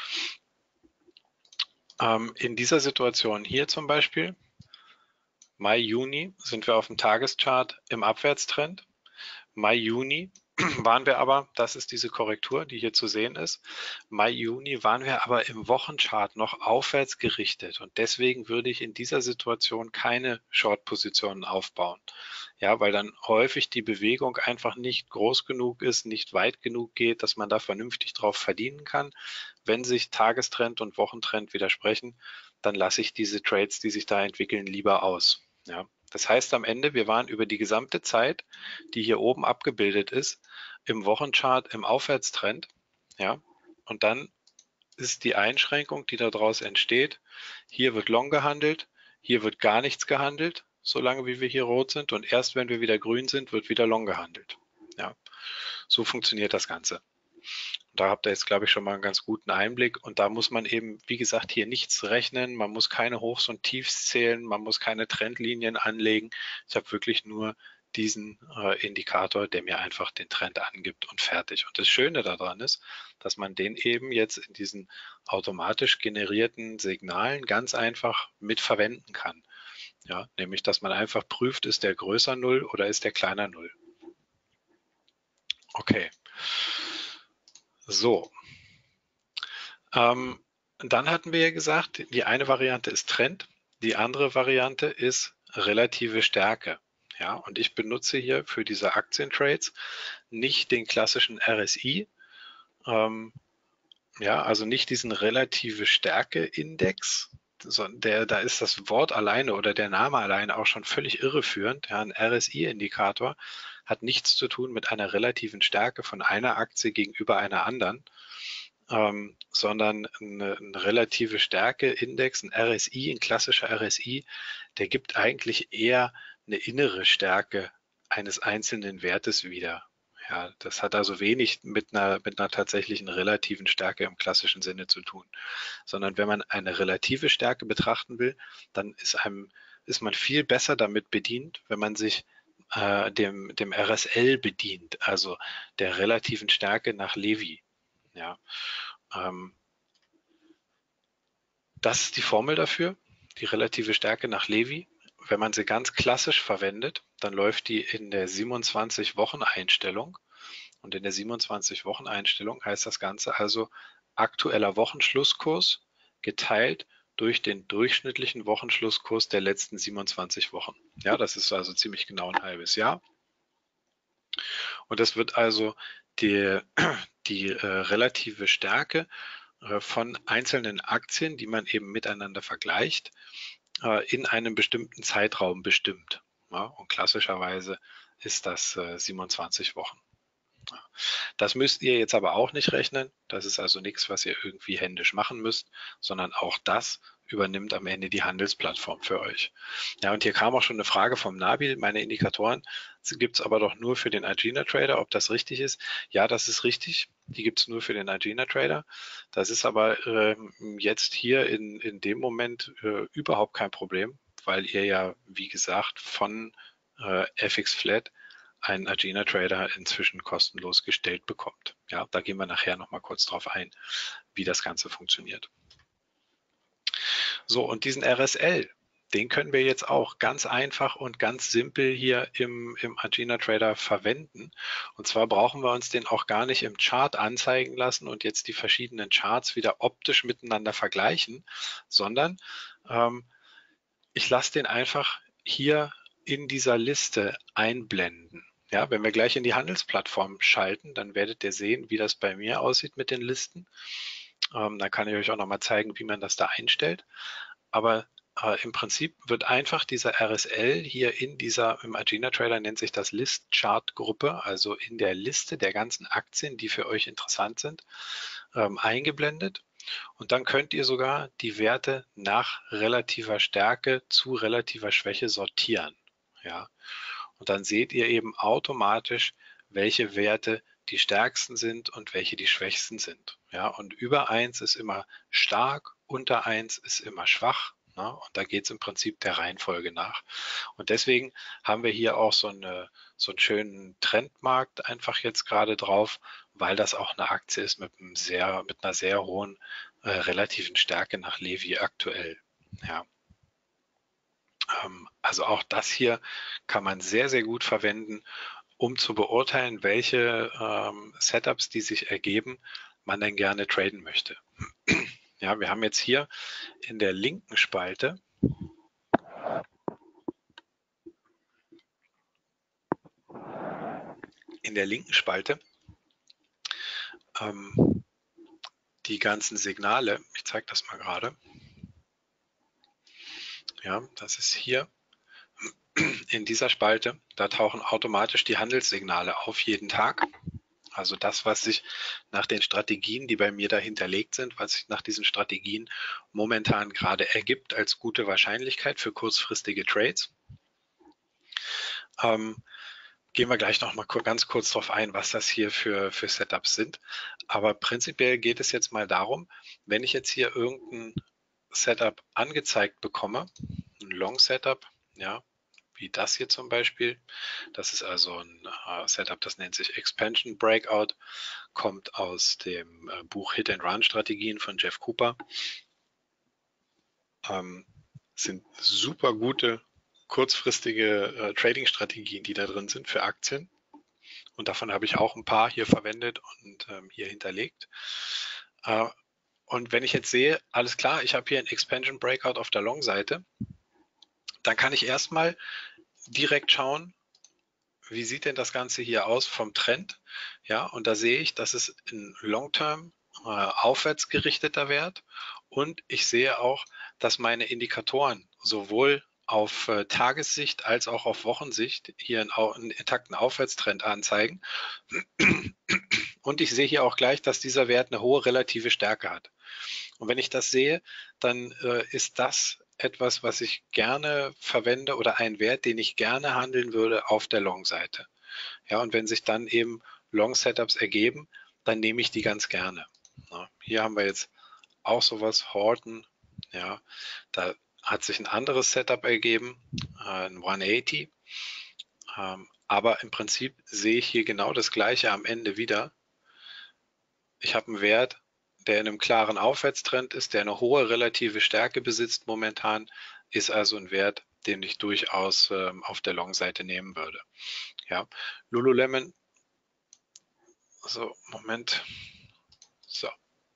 B: Ähm, in dieser Situation hier zum Beispiel, Mai, Juni, sind wir auf dem Tageschart im Abwärtstrend. Mai, Juni waren wir aber, das ist diese Korrektur, die hier zu sehen ist, Mai, Juni waren wir aber im Wochenchart noch aufwärts gerichtet und deswegen würde ich in dieser Situation keine Short-Positionen aufbauen. Ja, weil dann häufig die Bewegung einfach nicht groß genug ist, nicht weit genug geht, dass man da vernünftig drauf verdienen kann. Wenn sich Tagestrend und Wochentrend widersprechen, dann lasse ich diese Trades, die sich da entwickeln, lieber aus. Ja. Das heißt am Ende, wir waren über die gesamte Zeit, die hier oben abgebildet ist, im Wochenchart im Aufwärtstrend. Ja, und dann ist die Einschränkung, die daraus entsteht, hier wird Long gehandelt, hier wird gar nichts gehandelt, solange wie wir hier rot sind und erst wenn wir wieder grün sind, wird wieder Long gehandelt. Ja, so funktioniert das Ganze. Da habt ihr jetzt, glaube ich, schon mal einen ganz guten Einblick und da muss man eben, wie gesagt, hier nichts rechnen, man muss keine Hochs und Tiefs zählen, man muss keine Trendlinien anlegen. Ich habe wirklich nur diesen äh, Indikator, der mir einfach den Trend angibt und fertig. Und das Schöne daran ist, dass man den eben jetzt in diesen automatisch generierten Signalen ganz einfach mit verwenden kann. Ja, nämlich, dass man einfach prüft, ist der größer Null oder ist der kleiner Null. Okay. So. Ähm, dann hatten wir ja gesagt, die eine Variante ist Trend, die andere Variante ist relative Stärke. Ja, und ich benutze hier für diese Aktientrades nicht den klassischen R S I, ähm, ja, also nicht diesen relative Stärke-Index, der, da ist das Wort alleine oder der Name alleine auch schon völlig irreführend. Ja, ein R S I-Indikator hat nichts zu tun mit einer relativen Stärke von einer Aktie gegenüber einer anderen, ähm, sondern eine, eine relative Stärke-Index, ein R S I, ein klassischer R S I, der gibt eigentlich eher eine innere Stärke eines einzelnen Wertes wieder. Ja, das hat also wenig mit einer, mit einer tatsächlichen relativen Stärke im klassischen Sinne zu tun, sondern wenn man eine relative Stärke betrachten will, dann ist einem, ist man viel besser damit bedient, wenn man sich äh, dem, dem R S L bedient, also der relativen Stärke nach Levy. Ja, ähm, das ist die Formel dafür, die relative Stärke nach Levy. Wenn man sie ganz klassisch verwendet, dann läuft die in der siebenundzwanzig-Wochen-Einstellung. Und in der siebenundzwanzig-Wochen-Einstellung heißt das Ganze also aktueller Wochenschlusskurs geteilt durch den durchschnittlichen Wochenschlusskurs der letzten siebenundzwanzig Wochen. Ja, das ist also ziemlich genau ein halbes Jahr. Und das wird also die, die äh, relative Stärke äh, von einzelnen Aktien, die man eben miteinander vergleicht, äh, in einem bestimmten Zeitraum bestimmt. Ja, und klassischerweise ist das äh, siebenundzwanzig Wochen. Das müsst ihr jetzt aber auch nicht rechnen. Das ist also nichts, was ihr irgendwie händisch machen müsst, sondern auch das übernimmt am Ende die Handelsplattform für euch. Ja, und hier kam auch schon eine Frage vom Nabil. Meine Indikatoren gibt es aber doch nur für den Agena Trader, ob das richtig ist. Ja, das ist richtig. Die gibt es nur für den Agena Trader. Das ist aber äh, jetzt hier in, in dem Moment äh, überhaupt kein Problem, weil ihr ja, wie gesagt, von äh, F X Flat einen Agena Trader inzwischen kostenlos gestellt bekommt. Ja, da gehen wir nachher nochmal kurz drauf ein, wie das Ganze funktioniert. So, und diesen R S L, den können wir jetzt auch ganz einfach und ganz simpel hier im, im Agena Trader verwenden. Und zwar brauchen wir uns den auch gar nicht im Chart anzeigen lassen und jetzt die verschiedenen Charts wieder optisch miteinander vergleichen, sondern ähm, ich lasse den einfach hier in dieser Liste einblenden. Ja, wenn wir gleich in die Handelsplattform schalten, dann werdet ihr sehen, wie das bei mir aussieht mit den Listen. Ähm, dann kann ich euch auch nochmal zeigen, wie man das da einstellt. Aber äh, im Prinzip wird einfach dieser R S L hier in dieser, im Agena Trader nennt sich das List Chart Gruppe, also in der Liste der ganzen Aktien, die für euch interessant sind, ähm, eingeblendet. Und dann könnt ihr sogar die Werte nach relativer Stärke zu relativer Schwäche sortieren. Ja. Und dann seht ihr eben automatisch, welche Werte die stärksten sind und welche die schwächsten sind. Ja. Und über eins ist immer stark, unter eins ist immer schwach. Ne? Und da geht es im Prinzip der Reihenfolge nach. Und deswegen haben wir hier auch so, eine, so einen schönen Trendmarkt einfach jetzt gerade drauf, weil das auch eine Aktie ist mit, einem sehr, mit einer sehr hohen äh, relativen Stärke nach Levy aktuell. Ja. Ähm, also auch das hier kann man sehr, sehr gut verwenden, um zu beurteilen, welche ähm, Setups, die sich ergeben, man denn gerne traden möchte. Ja, wir haben jetzt hier in der linken Spalte in der linken Spalte ähm, die ganzen Signale. Ich zeige das mal gerade. Ja, das ist hier in dieser Spalte. Da tauchen automatisch die Handelssignale auf jeden Tag. Also das, was sich nach den Strategien, die bei mir da hinterlegt sind, was sich nach diesen Strategien momentan gerade ergibt als gute Wahrscheinlichkeit für kurzfristige Trades. Ähm, gehen wir gleich noch mal ganz kurz darauf ein, was das hier für, für Setups sind. Aber prinzipiell geht es jetzt mal darum, wenn ich jetzt hier irgendein Setup angezeigt bekomme, ein Long Setup, ja, wie das hier zum Beispiel. Das ist also ein äh, Setup, das nennt sich Expansion Breakout, kommt aus dem äh, Buch Hit and Run Strategien von Jeff Cooper. Ähm, sind super gute kurzfristige äh, Trading-Strategien, die da drin sind für Aktien. Und davon habe ich auch ein paar hier verwendet und ähm, hier hinterlegt. Äh, und wenn ich jetzt sehe, alles klar, ich habe hier ein Expansion Breakout auf der Long-Seite, dann kann ich erstmal direkt schauen, wie sieht denn das Ganze hier aus vom Trend? Ja, und da sehe ich, das ist ein Long-Term äh, aufwärts gerichteter Wert. Und ich sehe auch, dass meine Indikatoren sowohl auf äh, Tagessicht als auch auf Wochensicht hier einen, einen intakten Aufwärtstrend anzeigen. Und ich sehe hier auch gleich, dass dieser Wert eine hohe relative Stärke hat. Und wenn ich das sehe, dann äh, ist das etwas, was ich gerne verwende oder ein Wert, den ich gerne handeln würde auf der Long-Seite. Ja, und wenn sich dann eben Long-Setups ergeben, dann nehme ich die ganz gerne. Ja, hier haben wir jetzt auch sowas, Horton, ja, da hat sich ein anderes Setup ergeben, ein hundertachtzig, ähm, aber im Prinzip sehe ich hier genau das Gleiche am Ende wieder. Ich habe einen Wert, der in einem klaren Aufwärtstrend ist, der eine hohe relative Stärke besitzt momentan, ist also ein Wert, den ich durchaus ähm, auf der Long-Seite nehmen würde. Ja, Lululemon, so, Moment, so,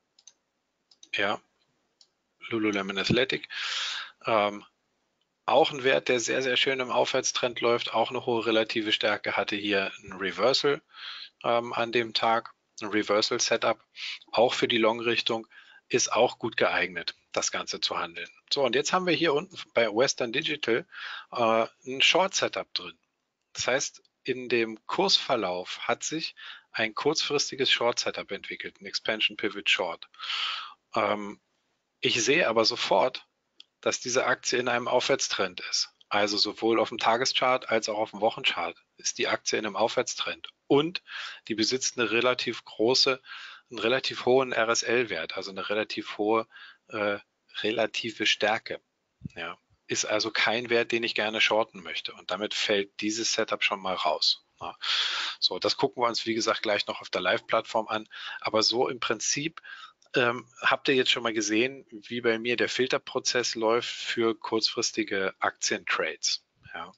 B: ja, Lululemon Athletic, ähm, auch ein Wert, der sehr, sehr schön im Aufwärtstrend läuft, auch eine hohe relative Stärke, hatte hier ein Reversal ähm, an dem Tag, ein Reversal-Setup, auch für die Long-Richtung, ist auch gut geeignet, das Ganze zu handeln. So, und jetzt haben wir hier unten bei Western Digital äh, ein Short-Setup drin. Das heißt, in dem Kursverlauf hat sich ein kurzfristiges Short-Setup entwickelt, ein Expansion Pivot Short. Ähm, ich sehe aber sofort, dass diese Aktie in einem Aufwärtstrend ist. Also sowohl auf dem Tageschart als auch auf dem Wochenchart ist die Aktie in einem Aufwärtstrend. Und die besitzt eine relativ große, einen relativ hohen R S L-Wert, also eine relativ hohe äh, relative Stärke. Ja. Ist also kein Wert, den ich gerne shorten möchte. Und damit fällt dieses Setup schon mal raus. Ja. So, das gucken wir uns, wie gesagt, gleich noch auf der Live-Plattform an. Aber so im Prinzip ähm, habt ihr jetzt schon mal gesehen, wie bei mir der Filterprozess läuft für kurzfristige Aktientrades. Ja.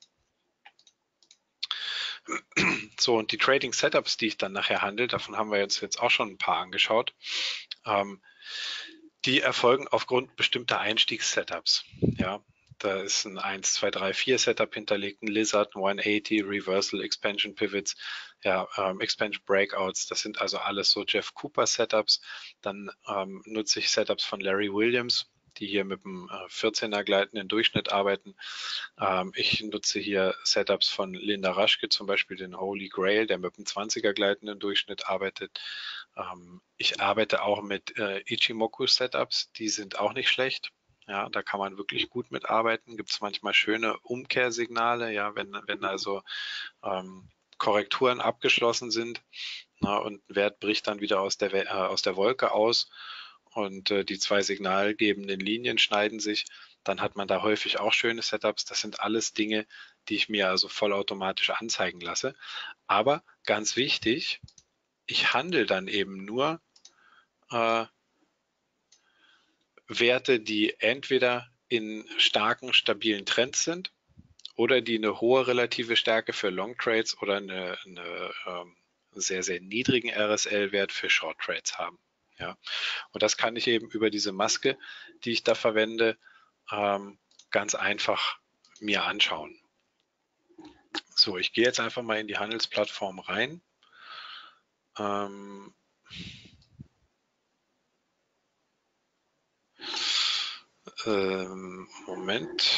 B: So, und die Trading Setups, die ich dann nachher handle, davon haben wir jetzt, jetzt auch schon ein paar angeschaut, ähm, die erfolgen aufgrund bestimmter Einstiegssetups. Ja. Da ist ein eins, zwei, drei, vier Setup hinterlegt, ein Lizard, ein hundertachtzig, Reversal, Expansion Pivots, ja, ähm, Expansion Breakouts. Das sind also alles so Jeff Cooper Setups. Dann ähm, nutze ich Setups von Larry Williams. die hier mit dem vierzehner gleitenden Durchschnitt arbeiten. Ähm, ich nutze hier Setups von Linda Raschke, zum Beispiel den Holy Grail, der mit dem zwanziger gleitenden Durchschnitt arbeitet. Ähm, ich arbeite auch mit äh, Ichimoku Setups, die sind auch nicht schlecht. Ja, da kann man wirklich gut mitarbeiten. Gibt es manchmal schöne Umkehrsignale, ja, wenn, wenn also ähm, Korrekturen abgeschlossen sind, na, und ein Wert bricht dann wieder aus der, äh, aus der Wolke aus und äh, die zwei signalgebenden Linien schneiden sich, dann hat man da häufig auch schöne Setups. Das sind alles Dinge, die ich mir also vollautomatisch anzeigen lasse. Aber ganz wichtig, ich handle dann eben nur äh, Werte, die entweder in starken, stabilen Trends sind oder die eine hohe relative Stärke für Long Trades oder eine, eine ähm, sehr, sehr niedrigen R S L-Wert für Short Trades haben. Ja. Und das kann ich eben über diese Maske, die ich da verwende, ähm, ganz einfach mir anschauen. So, ich gehe jetzt einfach mal in die Handelsplattform rein. Ähm, ähm, Moment.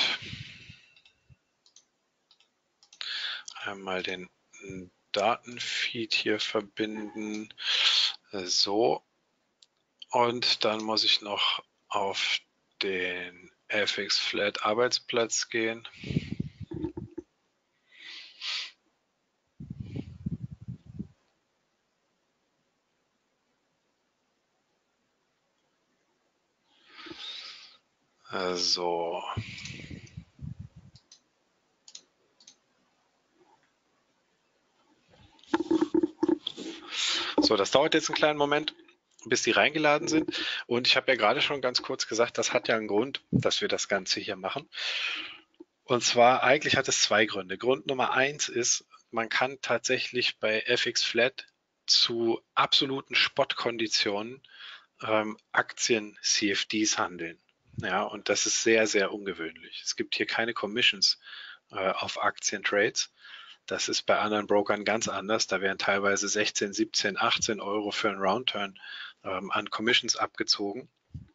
B: Einmal den Datenfeed hier verbinden. So. Und dann muss ich noch auf den F X Flat Arbeitsplatz gehen. So. So, das dauert jetzt einen kleinen Moment, bis die reingeladen sind. Und ich habe ja gerade schon ganz kurz gesagt, das hat ja einen Grund, dass wir das Ganze hier machen. Und zwar, eigentlich hat es zwei Gründe. Grund Nummer eins ist, man kann tatsächlich bei F X Flat zu absoluten Spottkonditionen ähm, Aktien-C F Ds handeln. Ja, und das ist sehr, sehr ungewöhnlich. Es gibt hier keine Commissions äh, auf Aktientrades. Das ist bei anderen Brokern ganz anders. Da werden teilweise sechzehn, siebzehn, achtzehn Euro für einen Roundturn ähm, an Commissions abgezogen,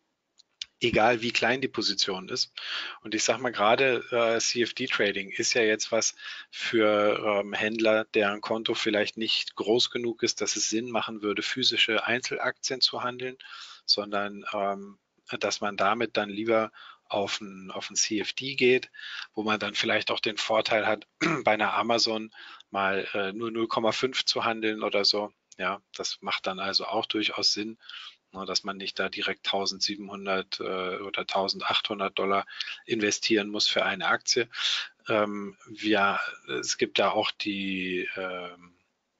B: egal wie klein die Position ist. Und ich sage mal, gerade äh, C F D-Trading ist ja jetzt was für ähm, Händler, deren Konto vielleicht nicht groß genug ist, dass es Sinn machen würde, physische Einzelaktien zu handeln, sondern ähm, dass man damit dann lieber auf ein, auf ein C F D geht, wo man dann vielleicht auch den Vorteil hat, bei einer Amazon mal äh, nur null Komma fünf zu handeln oder so. Ja, das macht dann also auch durchaus Sinn, dass man nicht da direkt eintausendsiebenhundert äh, oder eintausendachthundert Dollar investieren muss für eine Aktie. Ähm, wir, es gibt da auch die, ähm,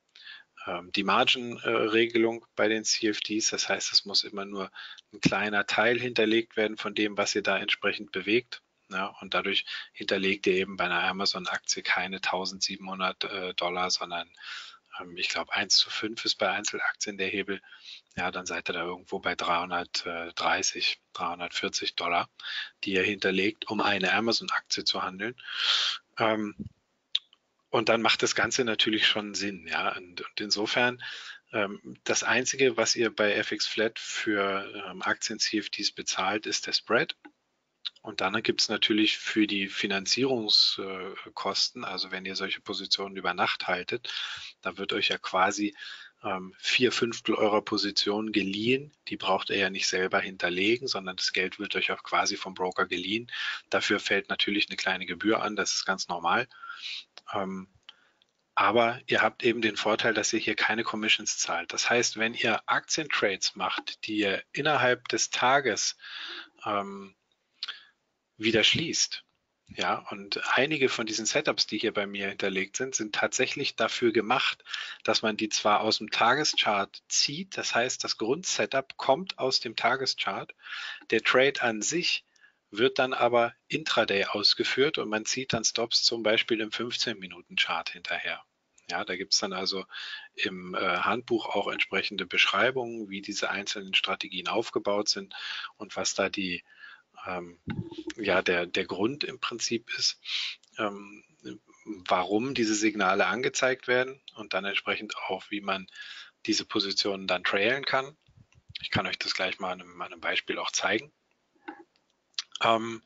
B: die Margin-Regelung bei den C F Ds. Das heißt, es muss immer nur ein kleiner Teil hinterlegt werden von dem, was ihr da entsprechend bewegt. Ja, und dadurch hinterlegt ihr eben bei einer Amazon-Aktie keine eintausendsiebenhundert äh, Dollar, sondern ähm, ich glaube eins zu fünf ist bei Einzelaktien der Hebel. Ja, dann seid ihr da irgendwo bei dreihundertdreißig, dreihundertvierzig Dollar, die ihr hinterlegt, um eine Amazon-Aktie zu handeln. Ähm, und dann macht das Ganze natürlich schon Sinn. Ja, und, und insofern ähm, das Einzige, was ihr bei F X Flat für ähm, Aktien-C F Ds bezahlt, ist der Spread. Und dann gibt es natürlich für die Finanzierungskosten, also wenn ihr solche Positionen über Nacht haltet, da wird euch ja quasi ähm, vier Fünftel eurer Position geliehen. Die braucht ihr ja nicht selber hinterlegen, sondern das Geld wird euch auch quasi vom Broker geliehen. Dafür fällt natürlich eine kleine Gebühr an, das ist ganz normal. Ähm, aber ihr habt eben den Vorteil, dass ihr hier keine Commissions zahlt. Das heißt, wenn ihr Aktientrades macht, die ihr innerhalb des Tages ähm, wieder schließt. Ja, und einige von diesen Setups, die hier bei mir hinterlegt sind, sind tatsächlich dafür gemacht, dass man die zwar aus dem Tageschart zieht, das heißt, das Grundsetup kommt aus dem Tageschart, der Trade an sich wird dann aber intraday ausgeführt und man zieht dann Stops zum Beispiel im fünfzehn-Minuten-Chart hinterher. Ja, da gibt es dann also im äh, Handbuch auch entsprechende Beschreibungen, wie diese einzelnen Strategien aufgebaut sind und was da die ähm, ja, der, der Grund im Prinzip ist, ähm, warum diese Signale angezeigt werden und dann entsprechend auch, wie man diese Positionen dann trailen kann. Ich kann euch das gleich mal an einem, an einem Beispiel auch zeigen. Ähm,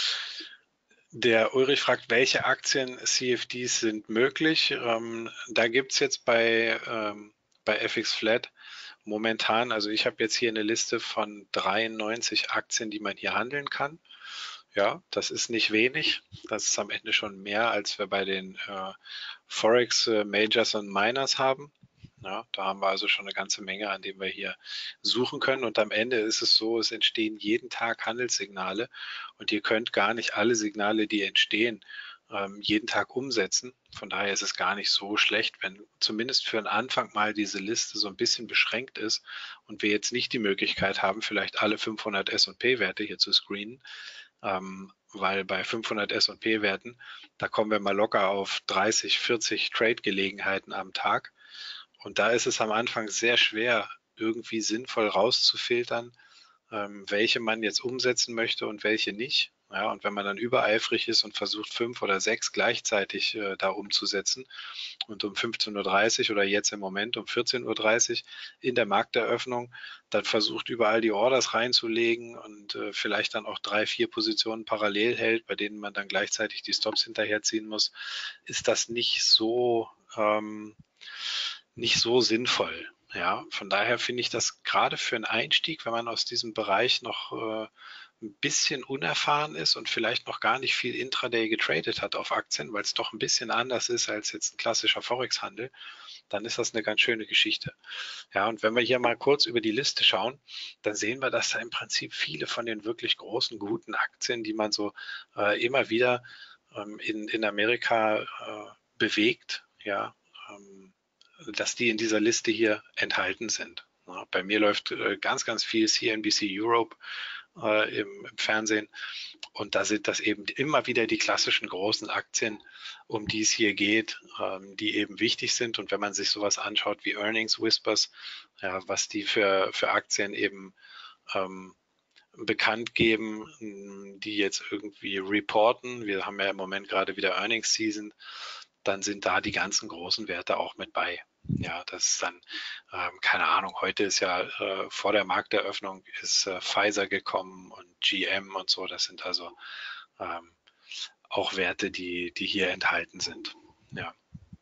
B: Der Ulrich fragt, welche Aktien C F Ds sind möglich? Ähm, da gibt es jetzt bei, ähm, bei F X Flat momentan, also ich habe jetzt hier eine Liste von dreiundneunzig Aktien, die man hier handeln kann. Ja, das ist nicht wenig. Das ist am Ende schon mehr, als wir bei den äh, Forex äh, Majors und Miners haben. Ja, da haben wir also schon eine ganze Menge, an dem wir hier suchen können. Und am Ende ist es so, es entstehen jeden Tag Handelssignale und ihr könnt gar nicht alle Signale, die entstehen, ähm, jeden Tag umsetzen. Von daher ist es gar nicht so schlecht, wenn zumindest für den Anfang mal diese Liste so ein bisschen beschränkt ist und wir jetzt nicht die Möglichkeit haben, vielleicht alle fünfhundert S und P-Werte hier zu screenen, ähm, weil bei fünfhundert S und P-Werten, da kommen wir mal locker auf dreißig, vierzig Trade-Gelegenheiten am Tag. Und da ist es am Anfang sehr schwer, irgendwie sinnvoll rauszufiltern, ähm, welche man jetzt umsetzen möchte und welche nicht. Ja, und wenn man dann übereifrig ist und versucht, fünf oder sechs gleichzeitig äh, da umzusetzen und um fünfzehn Uhr dreißig oder jetzt im Moment um vierzehn Uhr dreißig in der Markteröffnung dann versucht, überall die Orders reinzulegen und äh, vielleicht dann auch drei, vier Positionen parallel hält, bei denen man dann gleichzeitig die Stops hinterherziehen muss, ist das nicht so ähm, nicht so sinnvoll. Ja, von daher finde ich das gerade für einen Einstieg, wenn man aus diesem Bereich noch äh, ein bisschen unerfahren ist und vielleicht noch gar nicht viel Intraday getradet hat auf Aktien, weil es doch ein bisschen anders ist als jetzt ein klassischer Forex-Handel, dann ist das eine ganz schöne Geschichte. Ja, und wenn wir hier mal kurz über die Liste schauen, dann sehen wir, dass da im Prinzip viele von den wirklich großen, guten Aktien, die man so äh, immer wieder ähm, in, in Amerika äh, bewegt, ja, ähm, dass die in dieser Liste hier enthalten sind. Ja, bei mir läuft äh, ganz, ganz viel C N B C Europe äh, im, im Fernsehen und da sind das eben immer wieder die klassischen großen Aktien, um die es hier geht, ähm, die eben wichtig sind. Und wenn man sich sowas anschaut wie Earnings Whispers, ja, was die für, für Aktien eben ähm, bekannt geben, die jetzt irgendwie reporten, wir haben ja im Moment gerade wieder Earnings Season, dann sind da die ganzen großen Werte auch mit bei. Ja, das ist dann, ähm, keine Ahnung, heute ist ja äh, vor der Markteröffnung ist äh, Pfizer gekommen und G M und so, das sind also ähm, auch Werte, die, die hier enthalten sind. Ja.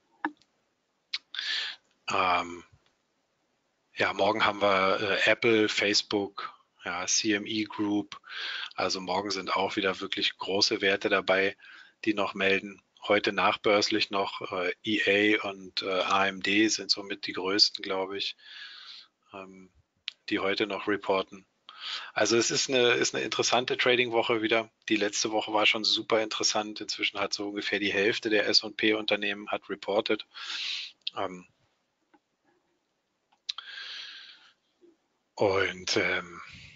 B: Ähm, ja, morgen haben wir äh, Apple, Facebook, ja, C M E Group. Also morgen sind auch wieder wirklich große Werte dabei, die noch melden. Heute nachbörslich noch äh, E A und äh, A M D sind somit die größten, glaube ich, ähm, die heute noch reporten. Also es ist eine, ist eine interessante Trading-Woche wieder. Die letzte Woche war schon super interessant. Inzwischen hat so ungefähr die Hälfte der S und P-Unternehmen hat reported. Ähm, und ähm,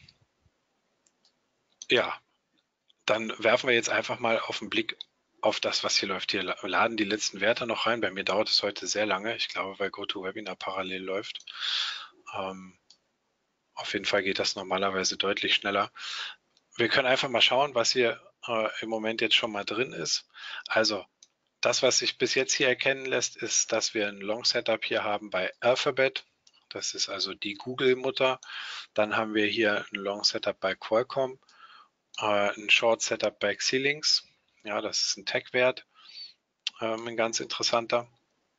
B: ja, dann werfen wir jetzt einfach mal auf den Blick auf das, was hier läuft. Hier laden die letzten Werte noch rein. Bei mir dauert es heute sehr lange. Ich glaube, weil GoToWebinar parallel läuft. Ähm, auf jeden Fall geht das normalerweise deutlich schneller. Wir können einfach mal schauen, was hier äh, im Moment jetzt schon mal drin ist. Also das, was sich bis jetzt hier erkennen lässt, ist, dass wir ein Long Setup hier haben bei Alphabet. Das ist also die Google-Mutter. Dann haben wir hier ein Long Setup bei Qualcomm, äh, ein Short Setup bei Xilinx. Ja, das ist ein Tech-Wert, ähm, ein ganz interessanter.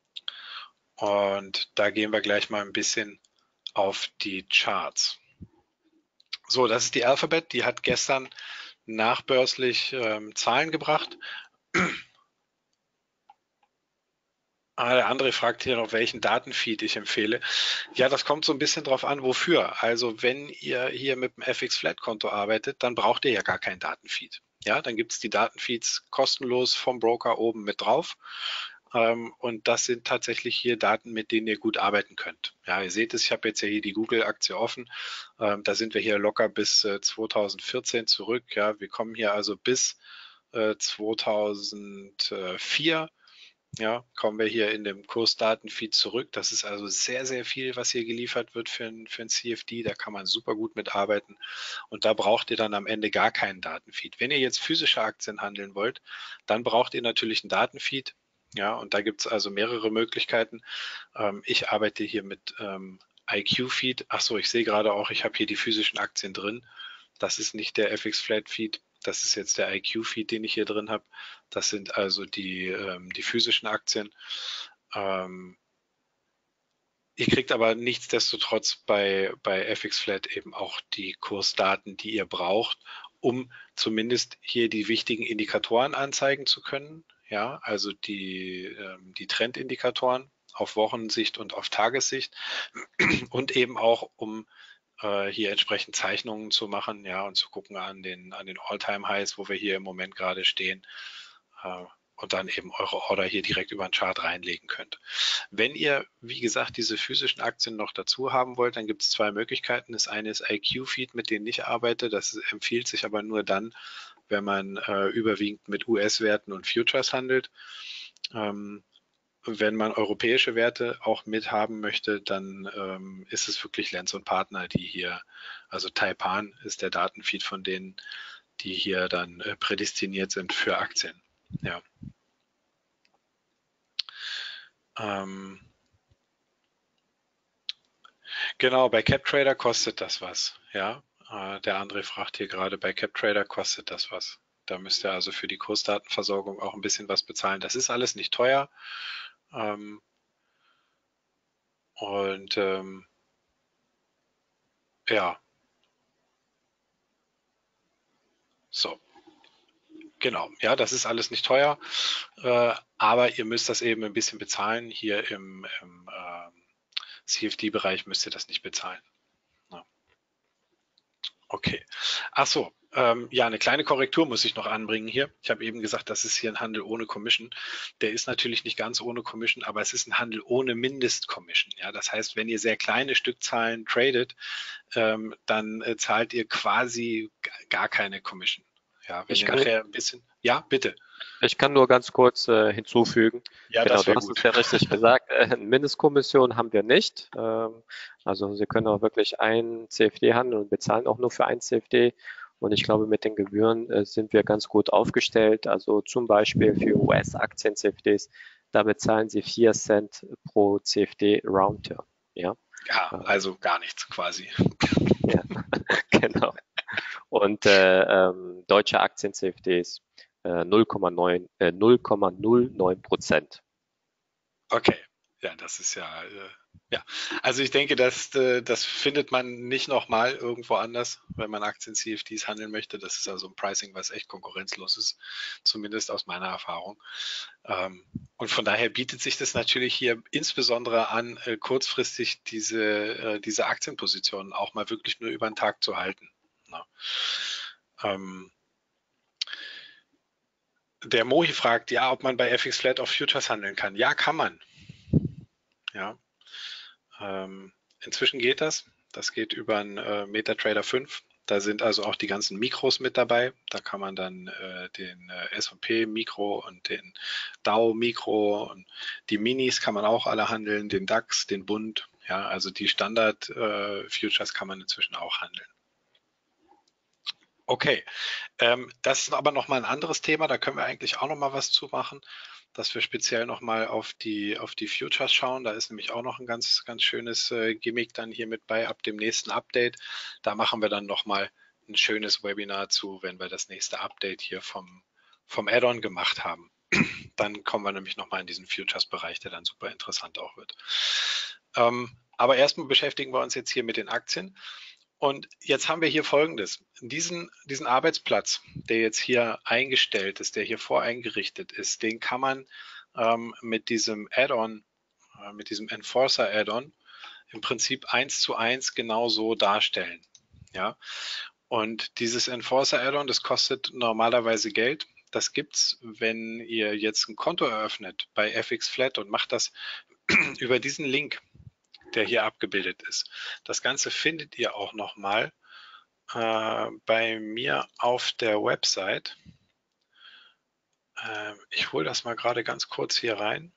B: Und da gehen wir gleich mal ein bisschen auf die Charts. So, das ist die Alphabet. Die hat gestern nachbörslich ähm, Zahlen gebracht. Ah, der André fragt hier noch, welchen Datenfeed ich empfehle. Ja, das kommt so ein bisschen drauf an, wofür. Also wenn ihr hier mit dem F X Flat Konto arbeitet, dann braucht ihr ja gar keinen Datenfeed. Ja, dann gibt es die Datenfeeds kostenlos vom Broker oben mit drauf. Ähm, und das sind tatsächlich hier Daten, mit denen ihr gut arbeiten könnt. Ja, ihr seht es, ich habe jetzt ja hier die Google-Aktie offen. Ähm, da sind wir hier locker bis äh, zweitausendvierzehn zurück. Ja, wir kommen hier also bis äh, zweitausendvier. Ja, kommen wir hier in dem Kursdatenfeed zurück. Das ist also sehr, sehr viel, was hier geliefert wird für ein, für ein C F D. Da kann man super gut mitarbeiten. Und da braucht ihr dann am Ende gar keinen Datenfeed. Wenn ihr jetzt physische Aktien handeln wollt, dann braucht ihr natürlich einen Datenfeed. Ja, und da gibt es also mehrere Möglichkeiten. Ähm, ich arbeite hier mit ähm, I Q-Feed. Achso, ich sehe gerade auch, ich habe hier die physischen Aktien drin. Das ist nicht der F X Flat Feed. Das ist jetzt der I Q-Feed, den ich hier drin habe. Das sind also die, ähm, die physischen Aktien. Ähm, ihr kriegt aber nichtsdestotrotz bei, bei F X Flat eben auch die Kursdaten, die ihr braucht, um zumindest hier die wichtigen Indikatoren anzeigen zu können. Ja, also die, ähm, die Trendindikatoren auf Wochensicht und auf Tagessicht und eben auch um äh, hier entsprechend Zeichnungen zu machen, ja, und zu gucken an den, an den All-Time-Highs, wo wir hier im Moment gerade stehen, äh, und dann eben eure Order hier direkt über den Chart reinlegen könnt. Wenn ihr, wie gesagt, diese physischen Aktien noch dazu haben wollt, dann gibt es zwei Möglichkeiten. Das eine ist I Q-Feed, mit denen ich arbeite. Das empfiehlt sich aber nur dann, wenn man äh, überwiegend mit U S-Werten und Futures handelt. Ähm, wenn man europäische Werte auch mithaben möchte, dann ähm, ist es wirklich Lenz und Partner, die hier, also Taipan ist der Datenfeed von denen, die hier dann äh, prädestiniert sind für Aktien. Ja. Ähm, genau, bei CapTrader kostet das was. Ja, äh, der André fragt hier gerade, bei CapTrader kostet das was. Da müsst ihr also für die Kursdatenversorgung auch ein bisschen was bezahlen. Das ist alles nicht teuer. Ähm, und ähm, ja, so. Genau, ja, das ist alles nicht teuer, äh, aber ihr müsst das eben ein bisschen bezahlen. Hier im, im äh, C F D-Bereich müsst ihr das nicht bezahlen. Ja. Okay. Ach so, ähm, ja, eine kleine Korrektur muss ich noch anbringen hier. Ich habe eben gesagt, das ist hier ein Handel ohne Commission. Der ist natürlich nicht ganz ohne Commission, aber es ist ein Handel ohne Mindestcommission. Ja, das heißt, wenn ihr sehr kleine Stückzahlen tradet, ähm, dann äh, zahlt ihr quasi gar keine Commission. Ja, wenn
A: Ich
B: ihr
A: kann,
B: nachher ein bisschen, ja, bitte.
A: ich kann nur ganz kurz äh, hinzufügen.
B: Ja,
A: Genau,
B: das
A: du
B: wäre
A: hast es
B: gut.
A: ja richtig gesagt. Äh, Mindestkommission haben wir nicht. Ähm, also Sie können auch wirklich ein C F D handeln und bezahlen auch nur für ein C F D. Und ich glaube, mit den Gebühren äh, sind wir ganz gut aufgestellt. Also zum Beispiel für U S-Aktien-C F Ds, da bezahlen Sie vier Cent pro C F D Roundturn. Ja,
B: Ja,
A: ähm,
B: also gar nichts quasi.
A: ja, genau. Und äh, ähm, deutsche Aktien-C F Ds äh, null Komma neun, äh, null Komma null neun Prozent.
B: Okay, ja, das ist ja, äh, ja. Also ich denke, das, äh, das findet man nicht nochmal irgendwo anders, wenn man Aktien-C F Ds handeln möchte. Das ist also ein Pricing, was echt konkurrenzlos ist, zumindest aus meiner Erfahrung. Ähm, und von daher bietet sich das natürlich hier insbesondere an, äh, kurzfristig diese, äh, diese Aktienpositionen auch mal wirklich nur über den Tag zu halten. Ne? Ähm, der Mohi fragt, ja, ob man bei F X Flat auf Futures handeln kann. Ja, kann man. Ja. Ähm, inzwischen geht das. Das geht über einen äh, MetaTrader fünf. Da sind also auch die ganzen Mikros mit dabei. Da kann man dann äh, den äh, S und P Mikro und den Dow Mikro und die Minis kann man auch alle handeln, den DAX, den Bund. Ja, also die Standard äh, Futures kann man inzwischen auch handeln. Okay, ähm, das ist aber nochmal ein anderes Thema. Da können wir eigentlich auch nochmal was zu machen, dass wir speziell nochmal auf die, auf die Futures schauen. Da ist nämlich auch noch ein ganz, ganz schönes äh, Gimmick dann hier mit bei ab dem nächsten Update. Da machen wir dann nochmal ein schönes Webinar zu, wenn wir das nächste Update hier vom, vom Add-on gemacht haben. Dann kommen wir nämlich nochmal in diesen Futures-Bereich, der dann super interessant auch wird. Ähm, aber erstmal beschäftigen wir uns jetzt hier mit den Aktien. Und jetzt haben wir hier Folgendes. Diesen, diesen Arbeitsplatz, der jetzt hier eingestellt ist, der hier voreingerichtet ist, den kann man ähm, mit diesem Add-on, äh, mit diesem Enforcer Add-on im Prinzip eins zu eins genauso darstellen. Ja? Und dieses Enforcer Add-on, das kostet normalerweise Geld. Das gibt's, wenn ihr jetzt ein Konto eröffnet bei F X Flat und macht das über diesen Link, der hier abgebildet ist. Das Ganze findet ihr auch nochmal äh, bei mir auf der Website. Äh, ich hole das mal gerade ganz kurz hier rein.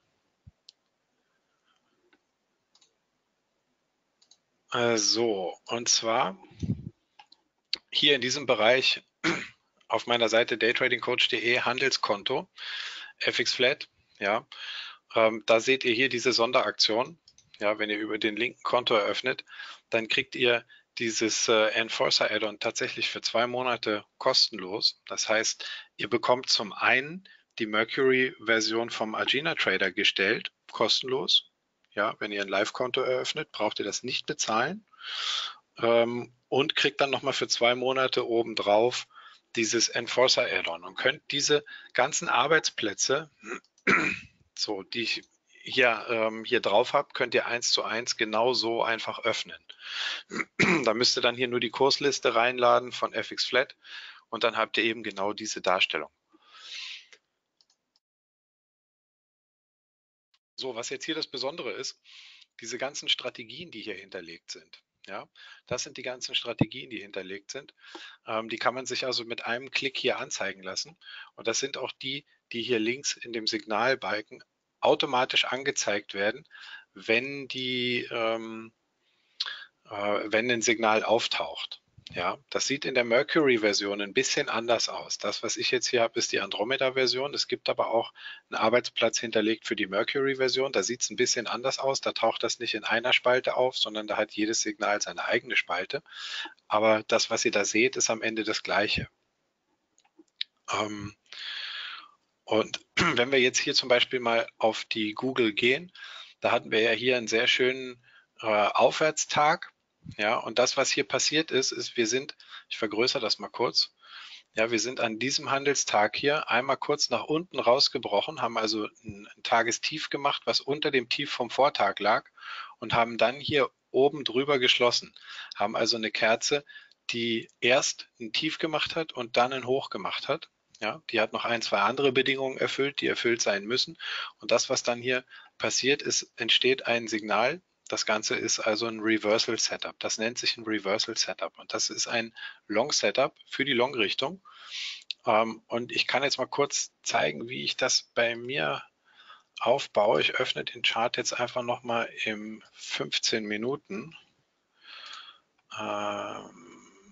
B: Äh, so, und zwar hier in diesem Bereich auf meiner Seite daytradingcoach punkt de Handelskonto, F X Flat, ja, ähm, da seht ihr hier diese Sonderaktion. Ja, wenn ihr über den linken Konto eröffnet, dann kriegt ihr dieses äh, Enforcer Add-on tatsächlich für zwei Monate kostenlos. Das heißt, ihr bekommt zum einen die Mercury-Version vom Agena Trader gestellt, kostenlos. Ja, wenn ihr ein Live-Konto eröffnet, braucht ihr das nicht bezahlen. Ähm, und kriegt dann nochmal für zwei Monate obendrauf dieses Enforcer Add-on und könnt diese ganzen Arbeitsplätze, so, die ich hier, ähm, hier drauf habe, könnt ihr eins zu eins genau so einfach öffnen. Da müsst ihr dann hier nur die Kursliste reinladen von F X Flat und dann habt ihr eben genau diese Darstellung. So, was jetzt hier das Besondere ist, diese ganzen Strategien, die hier hinterlegt sind. Ja, das sind die ganzen Strategien, die hinterlegt sind. Ähm, die kann man sich also mit einem Klick hier anzeigen lassen. Und das sind auch die, die hier links in dem Signalbalken automatisch angezeigt werden, wenn die, ähm, äh, wenn ein Signal auftaucht. Ja, das sieht in der Mercury-Version ein bisschen anders aus. Das, was ich jetzt hier habe, ist die Andromeda-Version. Es gibt aber auch einen Arbeitsplatz hinterlegt für die Mercury-Version. Da sieht es ein bisschen anders aus. Da taucht das nicht in einer Spalte auf, sondern da hat jedes Signal seine eigene Spalte. Aber das, was ihr da seht, ist am Ende das Gleiche. Ähm, und wenn wir jetzt hier zum Beispiel mal auf die Google gehen, da hatten wir ja hier einen sehr schönen äh, Aufwärtstag. Ja, und das, was hier passiert ist, ist, wir sind, ich vergrößere das mal kurz, ja, wir sind an diesem Handelstag hier einmal kurz nach unten rausgebrochen, haben also ein, ein Tagestief gemacht, was unter dem Tief vom Vortag lag und haben dann hier oben drüber geschlossen, haben also eine Kerze, die erst ein Tief gemacht hat und dann ein Hoch gemacht hat. Ja, die hat noch ein, zwei andere Bedingungen erfüllt, die erfüllt sein müssen. Und das, was dann hier passiert ist, entsteht ein Signal. Das Ganze ist also ein Reversal Setup. Das nennt sich ein Reversal Setup. Und das ist ein Long Setup für die Long-Richtung. Ähm, und ich kann jetzt mal kurz zeigen, wie ich das bei mir aufbaue. Ich öffne den Chart jetzt einfach nochmal im fünfzehn Minuten. Ähm,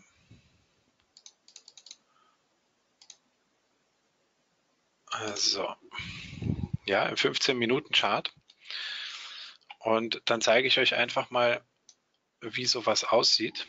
B: also, ja, im fünfzehn Minuten Chart. Und dann zeige ich euch einfach mal, wie sowas aussieht.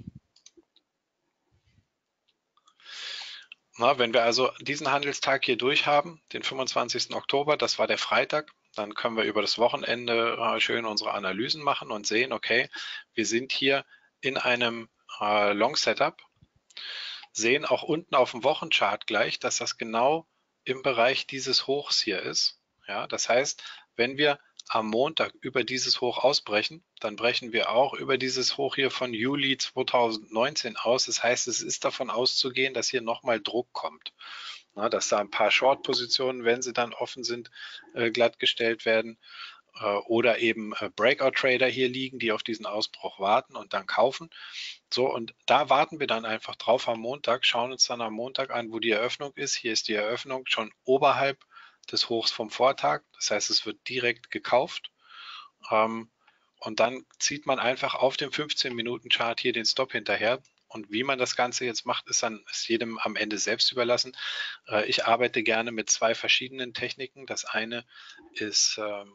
B: Na, wenn wir also diesen Handelstag hier durch haben, den fünfundzwanzigsten Oktober, das war der Freitag, dann können wir über das Wochenende äh, schön unsere Analysen machen und sehen, okay, wir sind hier in einem äh, Long Setup, sehen auch unten auf dem Wochenchart gleich, dass das genau im Bereich dieses Hochs hier ist. Ja, das heißt, wenn wir am Montag über dieses Hoch ausbrechen, dann brechen wir auch über dieses Hoch hier von Juli zweitausendneunzehn aus. Das heißt, es ist davon auszugehen, dass hier nochmal Druck kommt. Na, dass da ein paar Short-Positionen, wenn sie dann offen sind, äh, glattgestellt werden äh, oder eben äh, Breakout-Trader hier liegen, die auf diesen Ausbruch warten und dann kaufen. So, und da warten wir dann einfach drauf am Montag, schauen uns dann am Montag an, wo die Eröffnung ist. Hier ist die Eröffnung schon oberhalb des Hochs vom Vortag. Das heißt, es wird direkt gekauft. Ähm, und dann zieht man einfach auf dem fünfzehn Minuten Chart hier den Stop hinterher. Und wie man das Ganze jetzt macht, ist dann ist jedem am Ende selbst überlassen. Äh, ich arbeite gerne mit zwei verschiedenen Techniken. Das eine ist, ähm,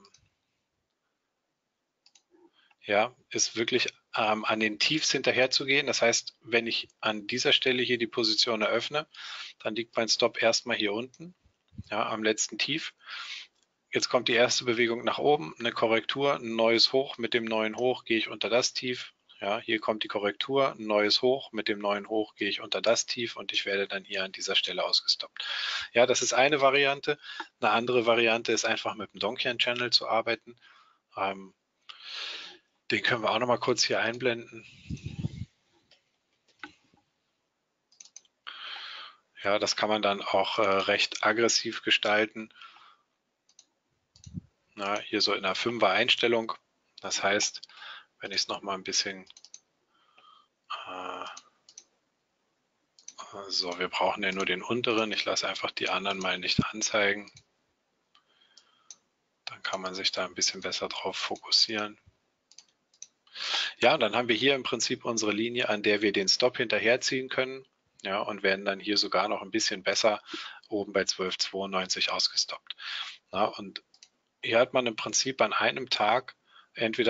B: ja, ist wirklich ähm, an den Tiefs hinterher zu gehen. Das heißt, wenn ich an dieser Stelle hier die Position eröffne, dann liegt mein Stop erstmal hier unten, ja, am letzten Tief. Jetzt kommt die erste Bewegung nach oben, eine Korrektur, ein neues Hoch. Mit dem neuen Hoch gehe ich unter das Tief. Ja, hier kommt die Korrektur, ein neues Hoch. Mit dem neuen Hoch gehe ich unter das Tief und ich werde dann hier an dieser Stelle ausgestoppt. Ja, das ist eine Variante. Eine andere Variante ist einfach mit dem Donchian Channel zu arbeiten. Ähm, den können wir auch noch mal kurz hier einblenden. Ja, das kann man dann auch äh, recht aggressiv gestalten. Na, hier so in einer Fünfer Einstellung. Das heißt, wenn ich es noch mal ein bisschen äh, so, wir brauchen ja nur den unteren. Ich lasse einfach die anderen mal nicht anzeigen. Dann kann man sich da ein bisschen besser drauf fokussieren. Ja, und dann haben wir hier im Prinzip unsere Linie, an der wir den Stop hinterherziehen können. Ja, und werden dann hier sogar noch ein bisschen besser oben bei zwölf Komma zweiundneunzig ausgestoppt. Ja, und hier hat man im Prinzip an einem Tag entweder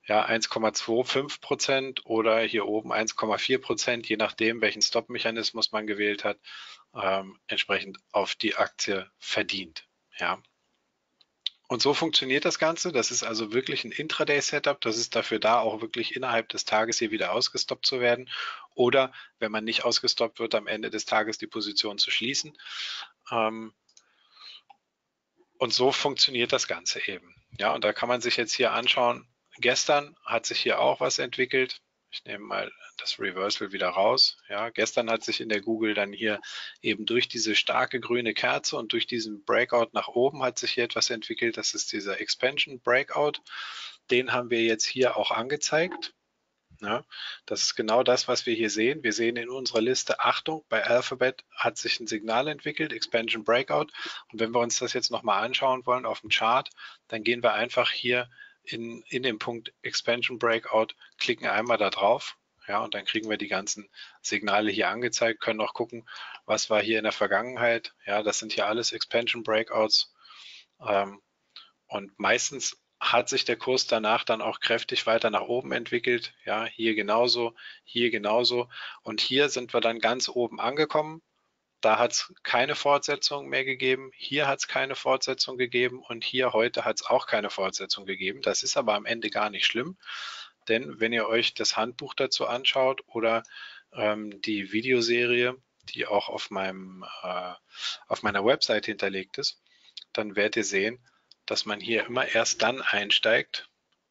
B: ja, eins Komma fünfundzwanzig Prozent oder hier oben eins Komma vier Prozent, je nachdem, welchen Stop-Mechanismus man gewählt hat, ähm, entsprechend auf die Aktie verdient. Ja. Und so funktioniert das Ganze. Das ist also wirklich ein Intraday-Setup. Das ist dafür da, auch wirklich innerhalb des Tages hier wieder ausgestoppt zu werden. Oder wenn man nicht ausgestoppt wird, am Ende des Tages die Position zu schließen. Ähm, und so funktioniert das Ganze eben. Ja, und da kann man sich jetzt hier anschauen. Gestern hat sich hier auch was entwickelt. Ich nehme mal das Reversal wieder raus. Ja, gestern hat sich in der Google dann hier eben durch diese starke grüne Kerze und durch diesen Breakout nach oben hat sich hier etwas entwickelt. Das ist dieser Expansion Breakout. Den haben wir jetzt hier auch angezeigt. Ja, das ist genau das, was wir hier sehen. Wir sehen in unserer Liste, Achtung, bei Alphabet hat sich ein Signal entwickelt, Expansion Breakout. Und wenn wir uns das jetzt nochmal anschauen wollen auf dem Chart, dann gehen wir einfach hier in, in den Punkt Expansion Breakout, klicken einmal da drauf. Ja, und dann kriegen wir die ganzen Signale hier angezeigt, können auch gucken, was war hier in der Vergangenheit. Ja, das sind hier alles Expansion Breakouts. Ähm, und meistens hat sich der Kurs danach dann auch kräftig weiter nach oben entwickelt. Ja, hier genauso, hier genauso. Und hier sind wir dann ganz oben angekommen. Da hat es keine Fortsetzung mehr gegeben. Hier hat es keine Fortsetzung gegeben. Und hier heute hat es auch keine Fortsetzung gegeben. Das ist aber am Ende gar nicht schlimm. Denn wenn ihr euch das Handbuch dazu anschaut oder ähm, die Videoserie, die auch auf, meinem, äh, auf meiner Website hinterlegt ist, dann werdet ihr sehen, dass man hier immer erst dann einsteigt,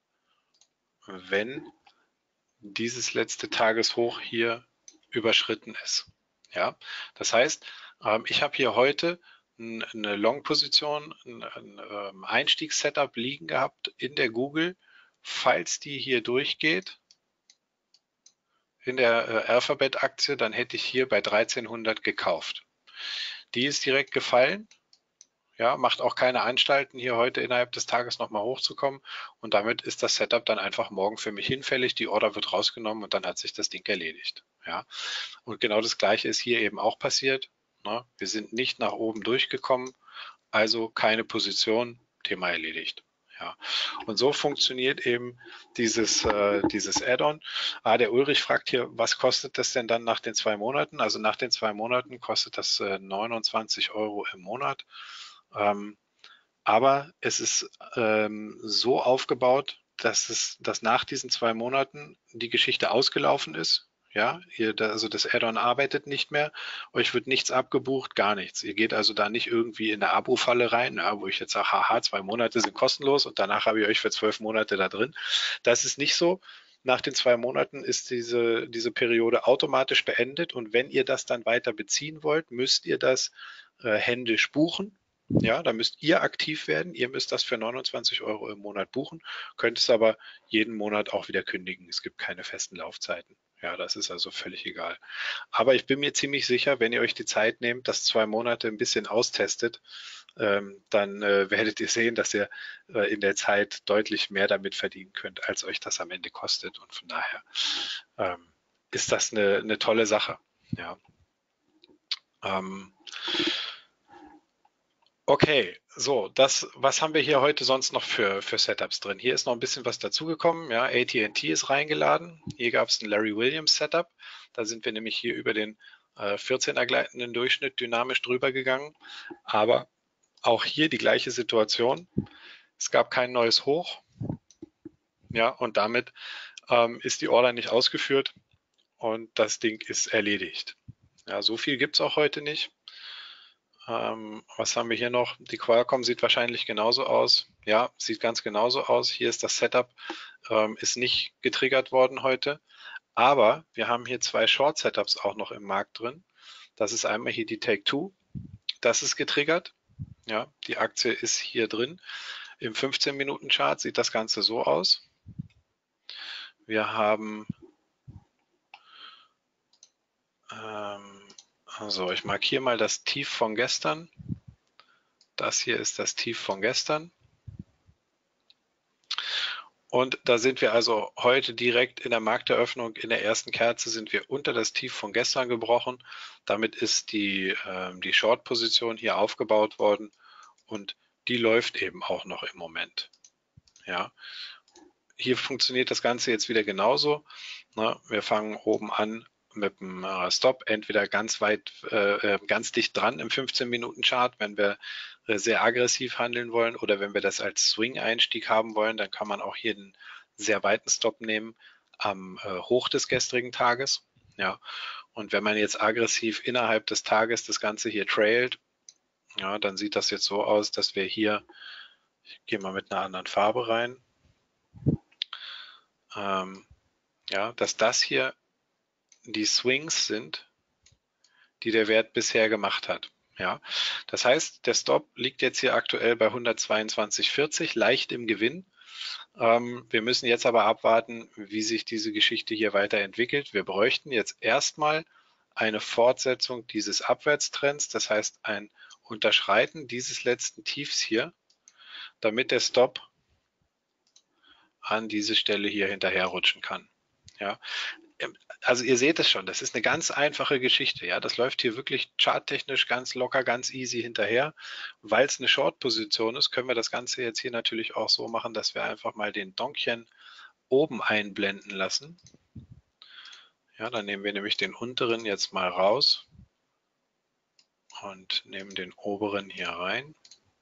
B: wenn dieses letzte Tageshoch hier überschritten ist. Ja, das heißt, ich habe hier heute eine Long-Position, ein Einstiegssetup liegen gehabt in der Google. Falls die hier durchgeht, in der Alphabet-Aktie, dann hätte ich hier bei dreizehnhundert gekauft. Die ist direkt gefallen. Ja, macht auch keine Anstalten, hier heute innerhalb des Tages nochmal hochzukommen. Und damit ist das Setup dann einfach morgen für mich hinfällig. Die Order wird rausgenommen und dann hat sich das Ding erledigt. Ja, und genau das Gleiche ist hier eben auch passiert. Ne? Wir sind nicht nach oben durchgekommen, also keine Position, Thema erledigt. Ja, und so funktioniert eben dieses, äh, dieses Add-on. Ah, der Ulrich fragt hier, was kostet das denn dann nach den zwei Monaten? Also nach den zwei Monaten kostet das äh, neunundzwanzig Euro im Monat. Ähm, aber es ist ähm, so aufgebaut, dass es, dass nach diesen zwei Monaten die Geschichte ausgelaufen ist. Ja, ihr, da, also das Add-on arbeitet nicht mehr, euch wird nichts abgebucht, gar nichts. Ihr geht also da nicht irgendwie in eine Abo-Falle rein, ja, wo ich jetzt sage, haha, zwei Monate sind kostenlos und danach habe ich euch für zwölf Monate da drin. Das ist nicht so. Nach den zwei Monaten ist diese, diese Periode automatisch beendet und wenn ihr das dann weiter beziehen wollt, müsst ihr das äh, händisch buchen. Ja, da müsst ihr aktiv werden. Ihr müsst das für neunundzwanzig Euro im Monat buchen, könnt es aber jeden Monat auch wieder kündigen. Es gibt keine festen Laufzeiten. Ja, das ist also völlig egal. Aber ich bin mir ziemlich sicher, wenn ihr euch die Zeit nehmt, das zwei Monate ein bisschen austestet, ähm, dann äh, werdet ihr sehen, dass ihr äh, in der Zeit deutlich mehr damit verdienen könnt, als euch das am Ende kostet. Und von daher ähm, ist das eine, eine tolle Sache. Ja. Ähm, Okay, so, das, was haben wir hier heute sonst noch für, für Setups drin? Hier ist noch ein bisschen was dazugekommen. Ja, A T und T ist reingeladen. Hier gab es ein Larry Williams Setup. Da sind wir nämlich hier über den äh, vierzehner gleitenden Durchschnitt dynamisch drüber gegangen. Aber auch hier die gleiche Situation. Es gab kein neues Hoch. Ja, und damit ähm, ist die Order nicht ausgeführt und das Ding ist erledigt. Ja, so viel gibt es auch heute nicht. Ähm, was haben wir hier noch? Die Qualcomm sieht wahrscheinlich genauso aus. Ja, sieht ganz genauso aus. Hier ist das Setup, ähm, ist nicht getriggert worden heute. Aber wir haben hier zwei Short-Setups auch noch im Markt drin. Das ist einmal hier die Take-Two. Das ist getriggert. Ja, die Aktie ist hier drin. Im fünfzehn Minuten Chart sieht das Ganze so aus. Wir haben ähm, also ich markiere mal das Tief von gestern. Das hier ist das Tief von gestern. Und da sind wir also heute direkt in der Markteröffnung, in der ersten Kerze sind wir unter das Tief von gestern gebrochen. Damit ist die, äh, die Short-Position hier aufgebaut worden und die läuft eben auch noch im Moment. Ja. hier funktioniert das Ganze jetzt wieder genauso. Ne? Wir fangen oben an mit dem äh, Stop, entweder ganz weit, äh, ganz dicht dran im fünfzehn Minuten Chart, wenn wir äh, sehr aggressiv handeln wollen, oder wenn wir das als Swing-Einstieg haben wollen, dann kann man auch hier einen sehr weiten Stop nehmen am äh, Hoch des gestrigen Tages. Ja. Und wenn man jetzt aggressiv innerhalb des Tages das Ganze hier trailt, ja, dann sieht das jetzt so aus, dass wir hier, ich gehe mal mit einer anderen Farbe rein, ähm, ja, dass das hier die Swings sind, die der Wert bisher gemacht hat. Ja, das heißt, der Stop liegt jetzt hier aktuell bei hundertzweiundzwanzig Komma vierzig, leicht im Gewinn. Ähm, wir müssen jetzt aber abwarten, wie sich diese Geschichte hier weiterentwickelt. Wir bräuchten jetzt erstmal eine Fortsetzung dieses Abwärtstrends, das heißt ein Unterschreiten dieses letzten Tiefs hier, damit der Stop an diese Stelle hier hinterherrutschen kann. Ja, also ihr seht es schon, das ist eine ganz einfache Geschichte. Ja, das läuft hier wirklich charttechnisch ganz locker, ganz easy hinterher. Weil es eine Short-Position ist, können wir das Ganze jetzt hier natürlich auch so machen, dass wir einfach mal den Donkchen oben einblenden lassen. Ja, dann nehmen wir nämlich den unteren jetzt mal raus und nehmen den oberen hier rein.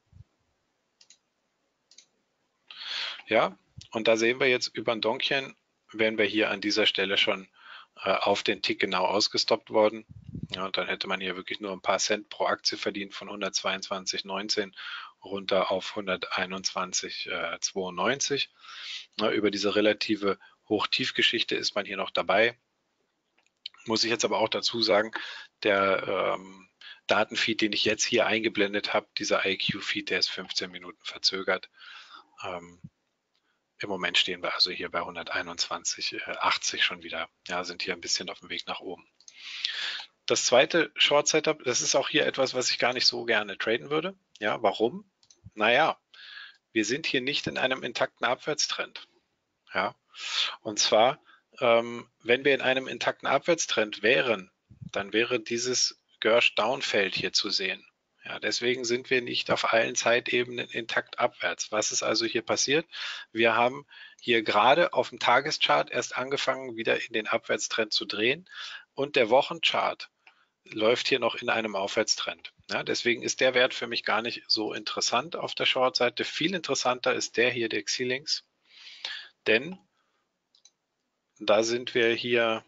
B: Ja, und da sehen wir jetzt über ein Donkchen, wären wir hier an dieser Stelle schon äh, auf den Tick genau ausgestoppt worden. Ja, und dann hätte man hier wirklich nur ein paar Cent pro Aktie verdient, von hundertzweiundzwanzig Komma neunzehn runter auf hunderteinundzwanzig Komma zweiundneunzig. Ja, über diese relative Hoch-Tief-Geschichte ist man hier noch dabei. Muss ich jetzt aber auch dazu sagen, der ähm, Datenfeed, den ich jetzt hier eingeblendet habe, dieser I Q-Feed, der ist fünfzehn Minuten verzögert. Ähm, Im Moment stehen wir also hier bei hunderteinundzwanzig Komma achtzig schon wieder. Ja, sind hier ein bisschen auf dem Weg nach oben. Das zweite Short Setup, das ist auch hier etwas, was ich gar nicht so gerne traden würde. Ja, warum? Naja, wir sind hier nicht in einem intakten Abwärtstrend. Ja, und zwar, ähm, wenn wir in einem intakten Abwärtstrend wären, dann wäre dieses Gersh-Down-Feld hier zu sehen. Ja, deswegen sind wir nicht auf allen Zeitebenen intakt abwärts. Was ist also hier passiert? Wir haben hier gerade auf dem Tageschart erst angefangen, wieder in den Abwärtstrend zu drehen, und der Wochenchart läuft hier noch in einem Aufwärtstrend. Ja, deswegen ist der Wert für mich gar nicht so interessant auf der Short-Seite. Viel interessanter ist der hier, der Xilinx, denn da sind wir hier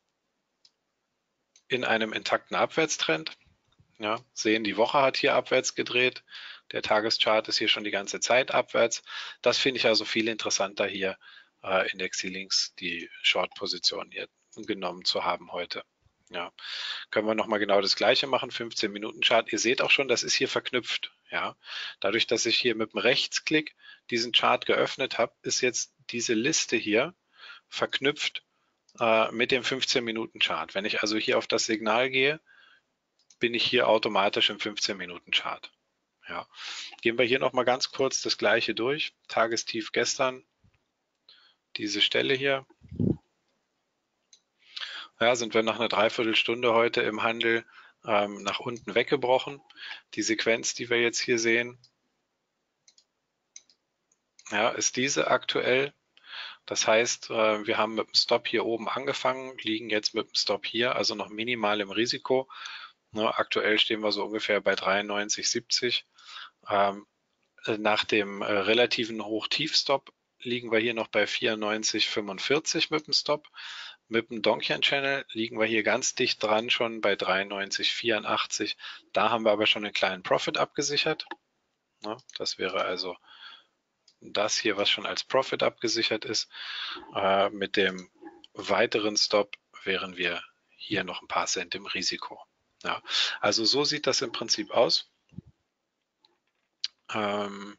B: in einem intakten Abwärtstrend. Ja, sehen, die Woche hat hier abwärts gedreht. Der Tageschart ist hier schon die ganze Zeit abwärts. Das finde ich also viel interessanter hier äh, in der Xilinx, die Short-Position hier genommen zu haben heute. Ja, können wir nochmal genau das Gleiche machen, fünfzehn Minuten Chart. Ihr seht auch schon, das ist hier verknüpft. Ja, dadurch, dass ich hier mit dem Rechtsklick diesen Chart geöffnet habe, ist jetzt diese Liste hier verknüpft äh, mit dem fünfzehn Minuten Chart. Wenn ich also hier auf das Signal gehe, bin ich hier automatisch im fünfzehn Minuten Chart. Ja. Gehen wir hier nochmal ganz kurz das Gleiche durch. Tagestief gestern, diese Stelle hier. Ja, sind wir nach einer Dreiviertelstunde heute im Handel ähm, nach unten weggebrochen. Die Sequenz, die wir jetzt hier sehen, ja, ist diese aktuell. Das heißt, äh, wir haben mit dem Stop hier oben angefangen, liegen jetzt mit dem Stop hier, also noch minimal im Risiko. Ne, aktuell stehen wir so ungefähr bei dreiundneunzig siebzig. Ähm, nach dem äh, relativen Hoch-Tief-Stop liegen wir hier noch bei vierundneunzig fünfundvierzig mit dem Stop. Mit dem Donchian Channel liegen wir hier ganz dicht dran schon bei dreiundneunzig vierundachtzig. Da haben wir aber schon einen kleinen Profit abgesichert. Ne, das wäre also das hier, was schon als Profit abgesichert ist. Äh, mit dem weiteren Stop wären wir hier noch ein paar Cent im Risiko. Ja, also so sieht das im Prinzip aus. Ähm,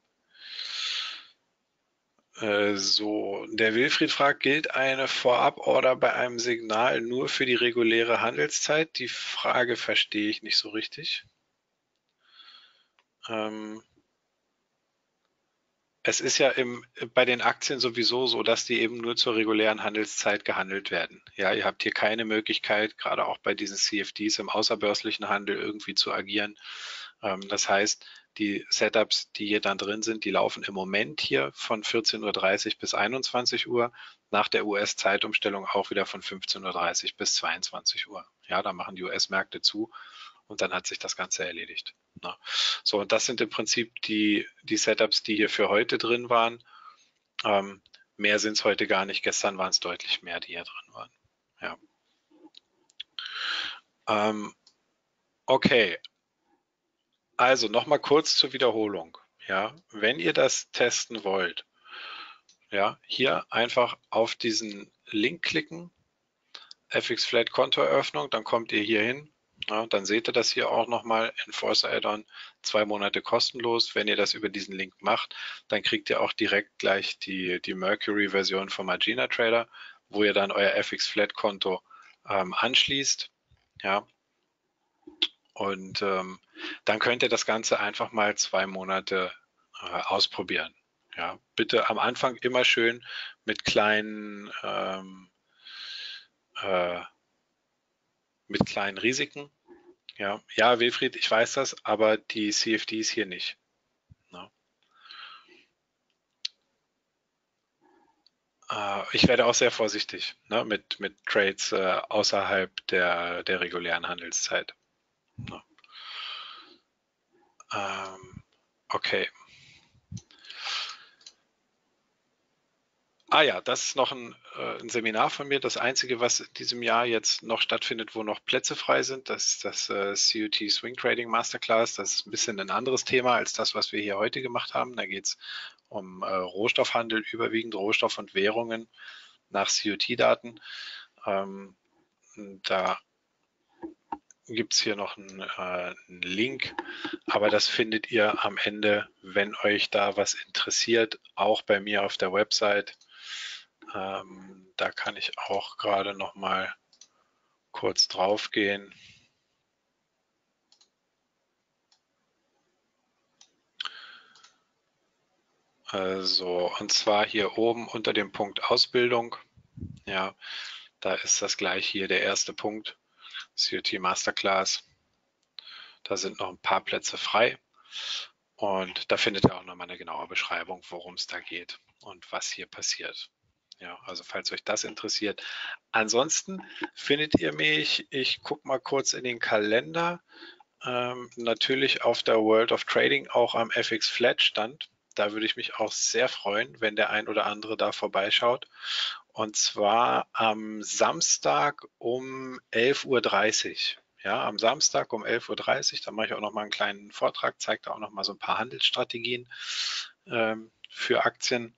B: äh, so, der Wilfried fragt, gilt eine Vorab-Order bei einem Signal nur für die reguläre Handelszeit? Die Frage verstehe ich nicht so richtig. Ähm, es ist ja im, bei den Aktien sowieso so, dass die eben nur zur regulären Handelszeit gehandelt werden. Ja, ihr habt hier keine Möglichkeit, gerade auch bei diesen C F Ds im außerbörslichen Handel irgendwie zu agieren. Ähm, das heißt, die Setups, die hier dann drin sind, die laufen im Moment hier von vierzehn Uhr dreißig bis einundzwanzig Uhr, nach der U S-Zeitumstellung auch wieder von fünfzehn Uhr dreißig bis zweiundzwanzig Uhr. Ja, da machen die U S-Märkte zu und dann hat sich das Ganze erledigt. Na. So, und das sind im Prinzip die, die Setups, die hier für heute drin waren. Ähm, mehr sind es heute gar nicht. Gestern waren es deutlich mehr, die hier drin waren. Ja. Ähm, okay, also nochmal kurz zur Wiederholung. Ja, wenn ihr das testen wollt, ja, hier einfach auf diesen Link klicken, F X Flat Kontoeröffnung, dann kommt ihr hier hin. Ja, dann seht ihr das hier auch nochmal, Enforcer Add-on, zwei Monate kostenlos. Wenn ihr das über diesen Link macht, dann kriegt ihr auch direkt gleich die, die Mercury-Version vom Agena Trader, wo ihr dann euer F X Flat Konto ähm, anschließt. Ja, und ähm, dann könnt ihr das Ganze einfach mal zwei Monate äh, ausprobieren. Ja, bitte am Anfang immer schön mit kleinen, ähm, äh, mit kleinen Risiken. Ja, ja, Wilfried, ich weiß das, aber die C F Ds hier nicht. Ne? Äh, ich werde auch sehr vorsichtig, ne, mit, mit Trades äh, außerhalb der, der regulären Handelszeit. Ne? Ähm, okay. Ah ja, das ist noch ein, äh, ein Seminar von mir. Das einzige, was in diesem Jahr jetzt noch stattfindet, wo noch Plätze frei sind, das ist das äh, C U T Swing Trading Masterclass. Das ist ein bisschen ein anderes Thema als das, was wir hier heute gemacht haben. Da geht es um äh, Rohstoffhandel, überwiegend Rohstoff und Währungen nach C U T-Daten. Ähm, da gibt es hier noch einen, äh, einen Link, aber das findet ihr am Ende, wenn euch da was interessiert, auch bei mir auf der Website. Ähm, da kann ich auch gerade noch mal kurz drauf gehen. Also, und zwar hier oben unter dem Punkt Ausbildung. Ja, da ist das gleich hier der erste Punkt, C U T Masterclass. Da sind noch ein paar Plätze frei. Und da findet ihr auch nochmal eine genaue Beschreibung, worum es da geht und was hier passiert. Ja, also falls euch das interessiert. Ansonsten findet ihr mich, ich gucke mal kurz in den Kalender, ähm, natürlich auf der World of Trading auch am F X Flat Stand. Da würde ich mich auch sehr freuen, wenn der ein oder andere da vorbeischaut. Und zwar am Samstag um elf Uhr dreißig. Ja, am Samstag um elf Uhr dreißig, da mache ich auch noch mal einen kleinen Vortrag, zeige da auch noch mal so ein paar Handelsstrategien ähm, für Aktien.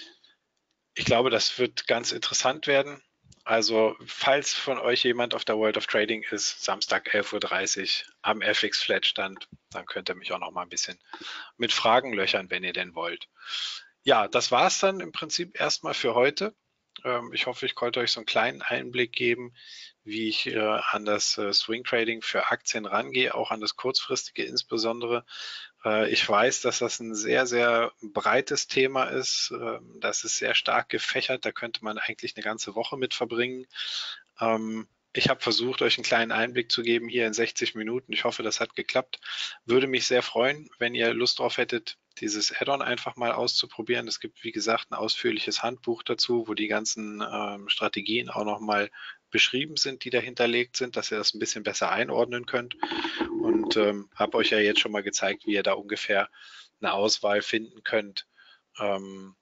B: Ich glaube, das wird ganz interessant werden. Also, falls von euch jemand auf der World of Trading ist, Samstag elf Uhr dreißig am F X Flat Stand, dann könnt ihr mich auch noch mal ein bisschen mit Fragen löchern, wenn ihr denn wollt. Ja, das war es dann im Prinzip erstmal für heute. Ähm, ich hoffe, ich konnte euch so einen kleinen Einblick geben, wie ich äh, an das äh, Swing Trading für Aktien rangehe, auch an das kurzfristige insbesondere. Äh, ich weiß, dass das ein sehr, sehr breites Thema ist. Ähm, das ist sehr stark gefächert. Da könnte man eigentlich eine ganze Woche mit verbringen. Ähm, ich habe versucht, euch einen kleinen Einblick zu geben hier in sechzig Minuten. Ich hoffe, das hat geklappt. Würde mich sehr freuen, wenn ihr Lust drauf hättet, dieses Add-on einfach mal auszuprobieren. Es gibt, wie gesagt, ein ausführliches Handbuch dazu, wo die ganzen ähm, Strategien auch nochmal beschrieben sind, die dahinterlegt sind, dass ihr das ein bisschen besser einordnen könnt. Und ähm, habe euch ja jetzt schon mal gezeigt, wie ihr da ungefähr eine Auswahl finden könnt ähm,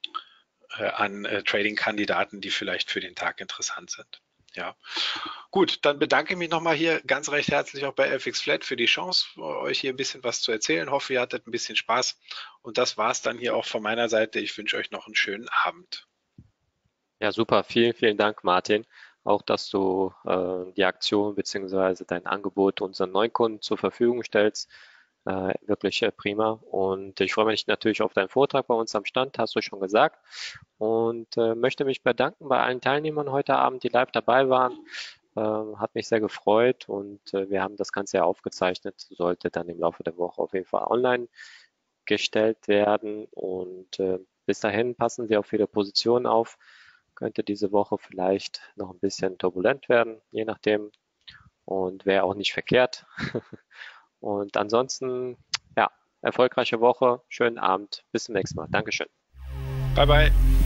B: äh, an äh, Trading-Kandidaten, die vielleicht für den Tag interessant sind. Ja, gut, dann bedanke ich mich nochmal hier ganz recht herzlich auch bei F X Flat für die Chance, euch hier ein bisschen was zu erzählen. Hoffe, ihr hattet ein bisschen Spaß. Und das war es dann hier auch von meiner Seite. Ich wünsche euch noch einen schönen Abend.
A: Ja, super. Vielen, vielen Dank, Martin. Auch, dass du äh, die Aktion bzw. dein Angebot unseren Neukunden zur Verfügung stellst. Äh, wirklich äh, prima. Und ich freue mich natürlich auf deinen Vortrag bei uns am Stand, hast du schon gesagt. Und äh, möchte mich bedanken bei allen Teilnehmern heute Abend, die live dabei waren. Äh, hat mich sehr gefreut und äh, wir haben das Ganze ja aufgezeichnet. Sollte dann im Laufe der Woche auf jeden Fall online gestellt werden. Und äh, bis dahin passen Sie auf Ihre Position auf. Könnte diese Woche vielleicht noch ein bisschen turbulent werden, je nachdem. Und wäre auch nicht verkehrt. Und ansonsten, ja, erfolgreiche Woche, schönen Abend, bis zum nächsten Mal. Dankeschön.
B: Bye, bye.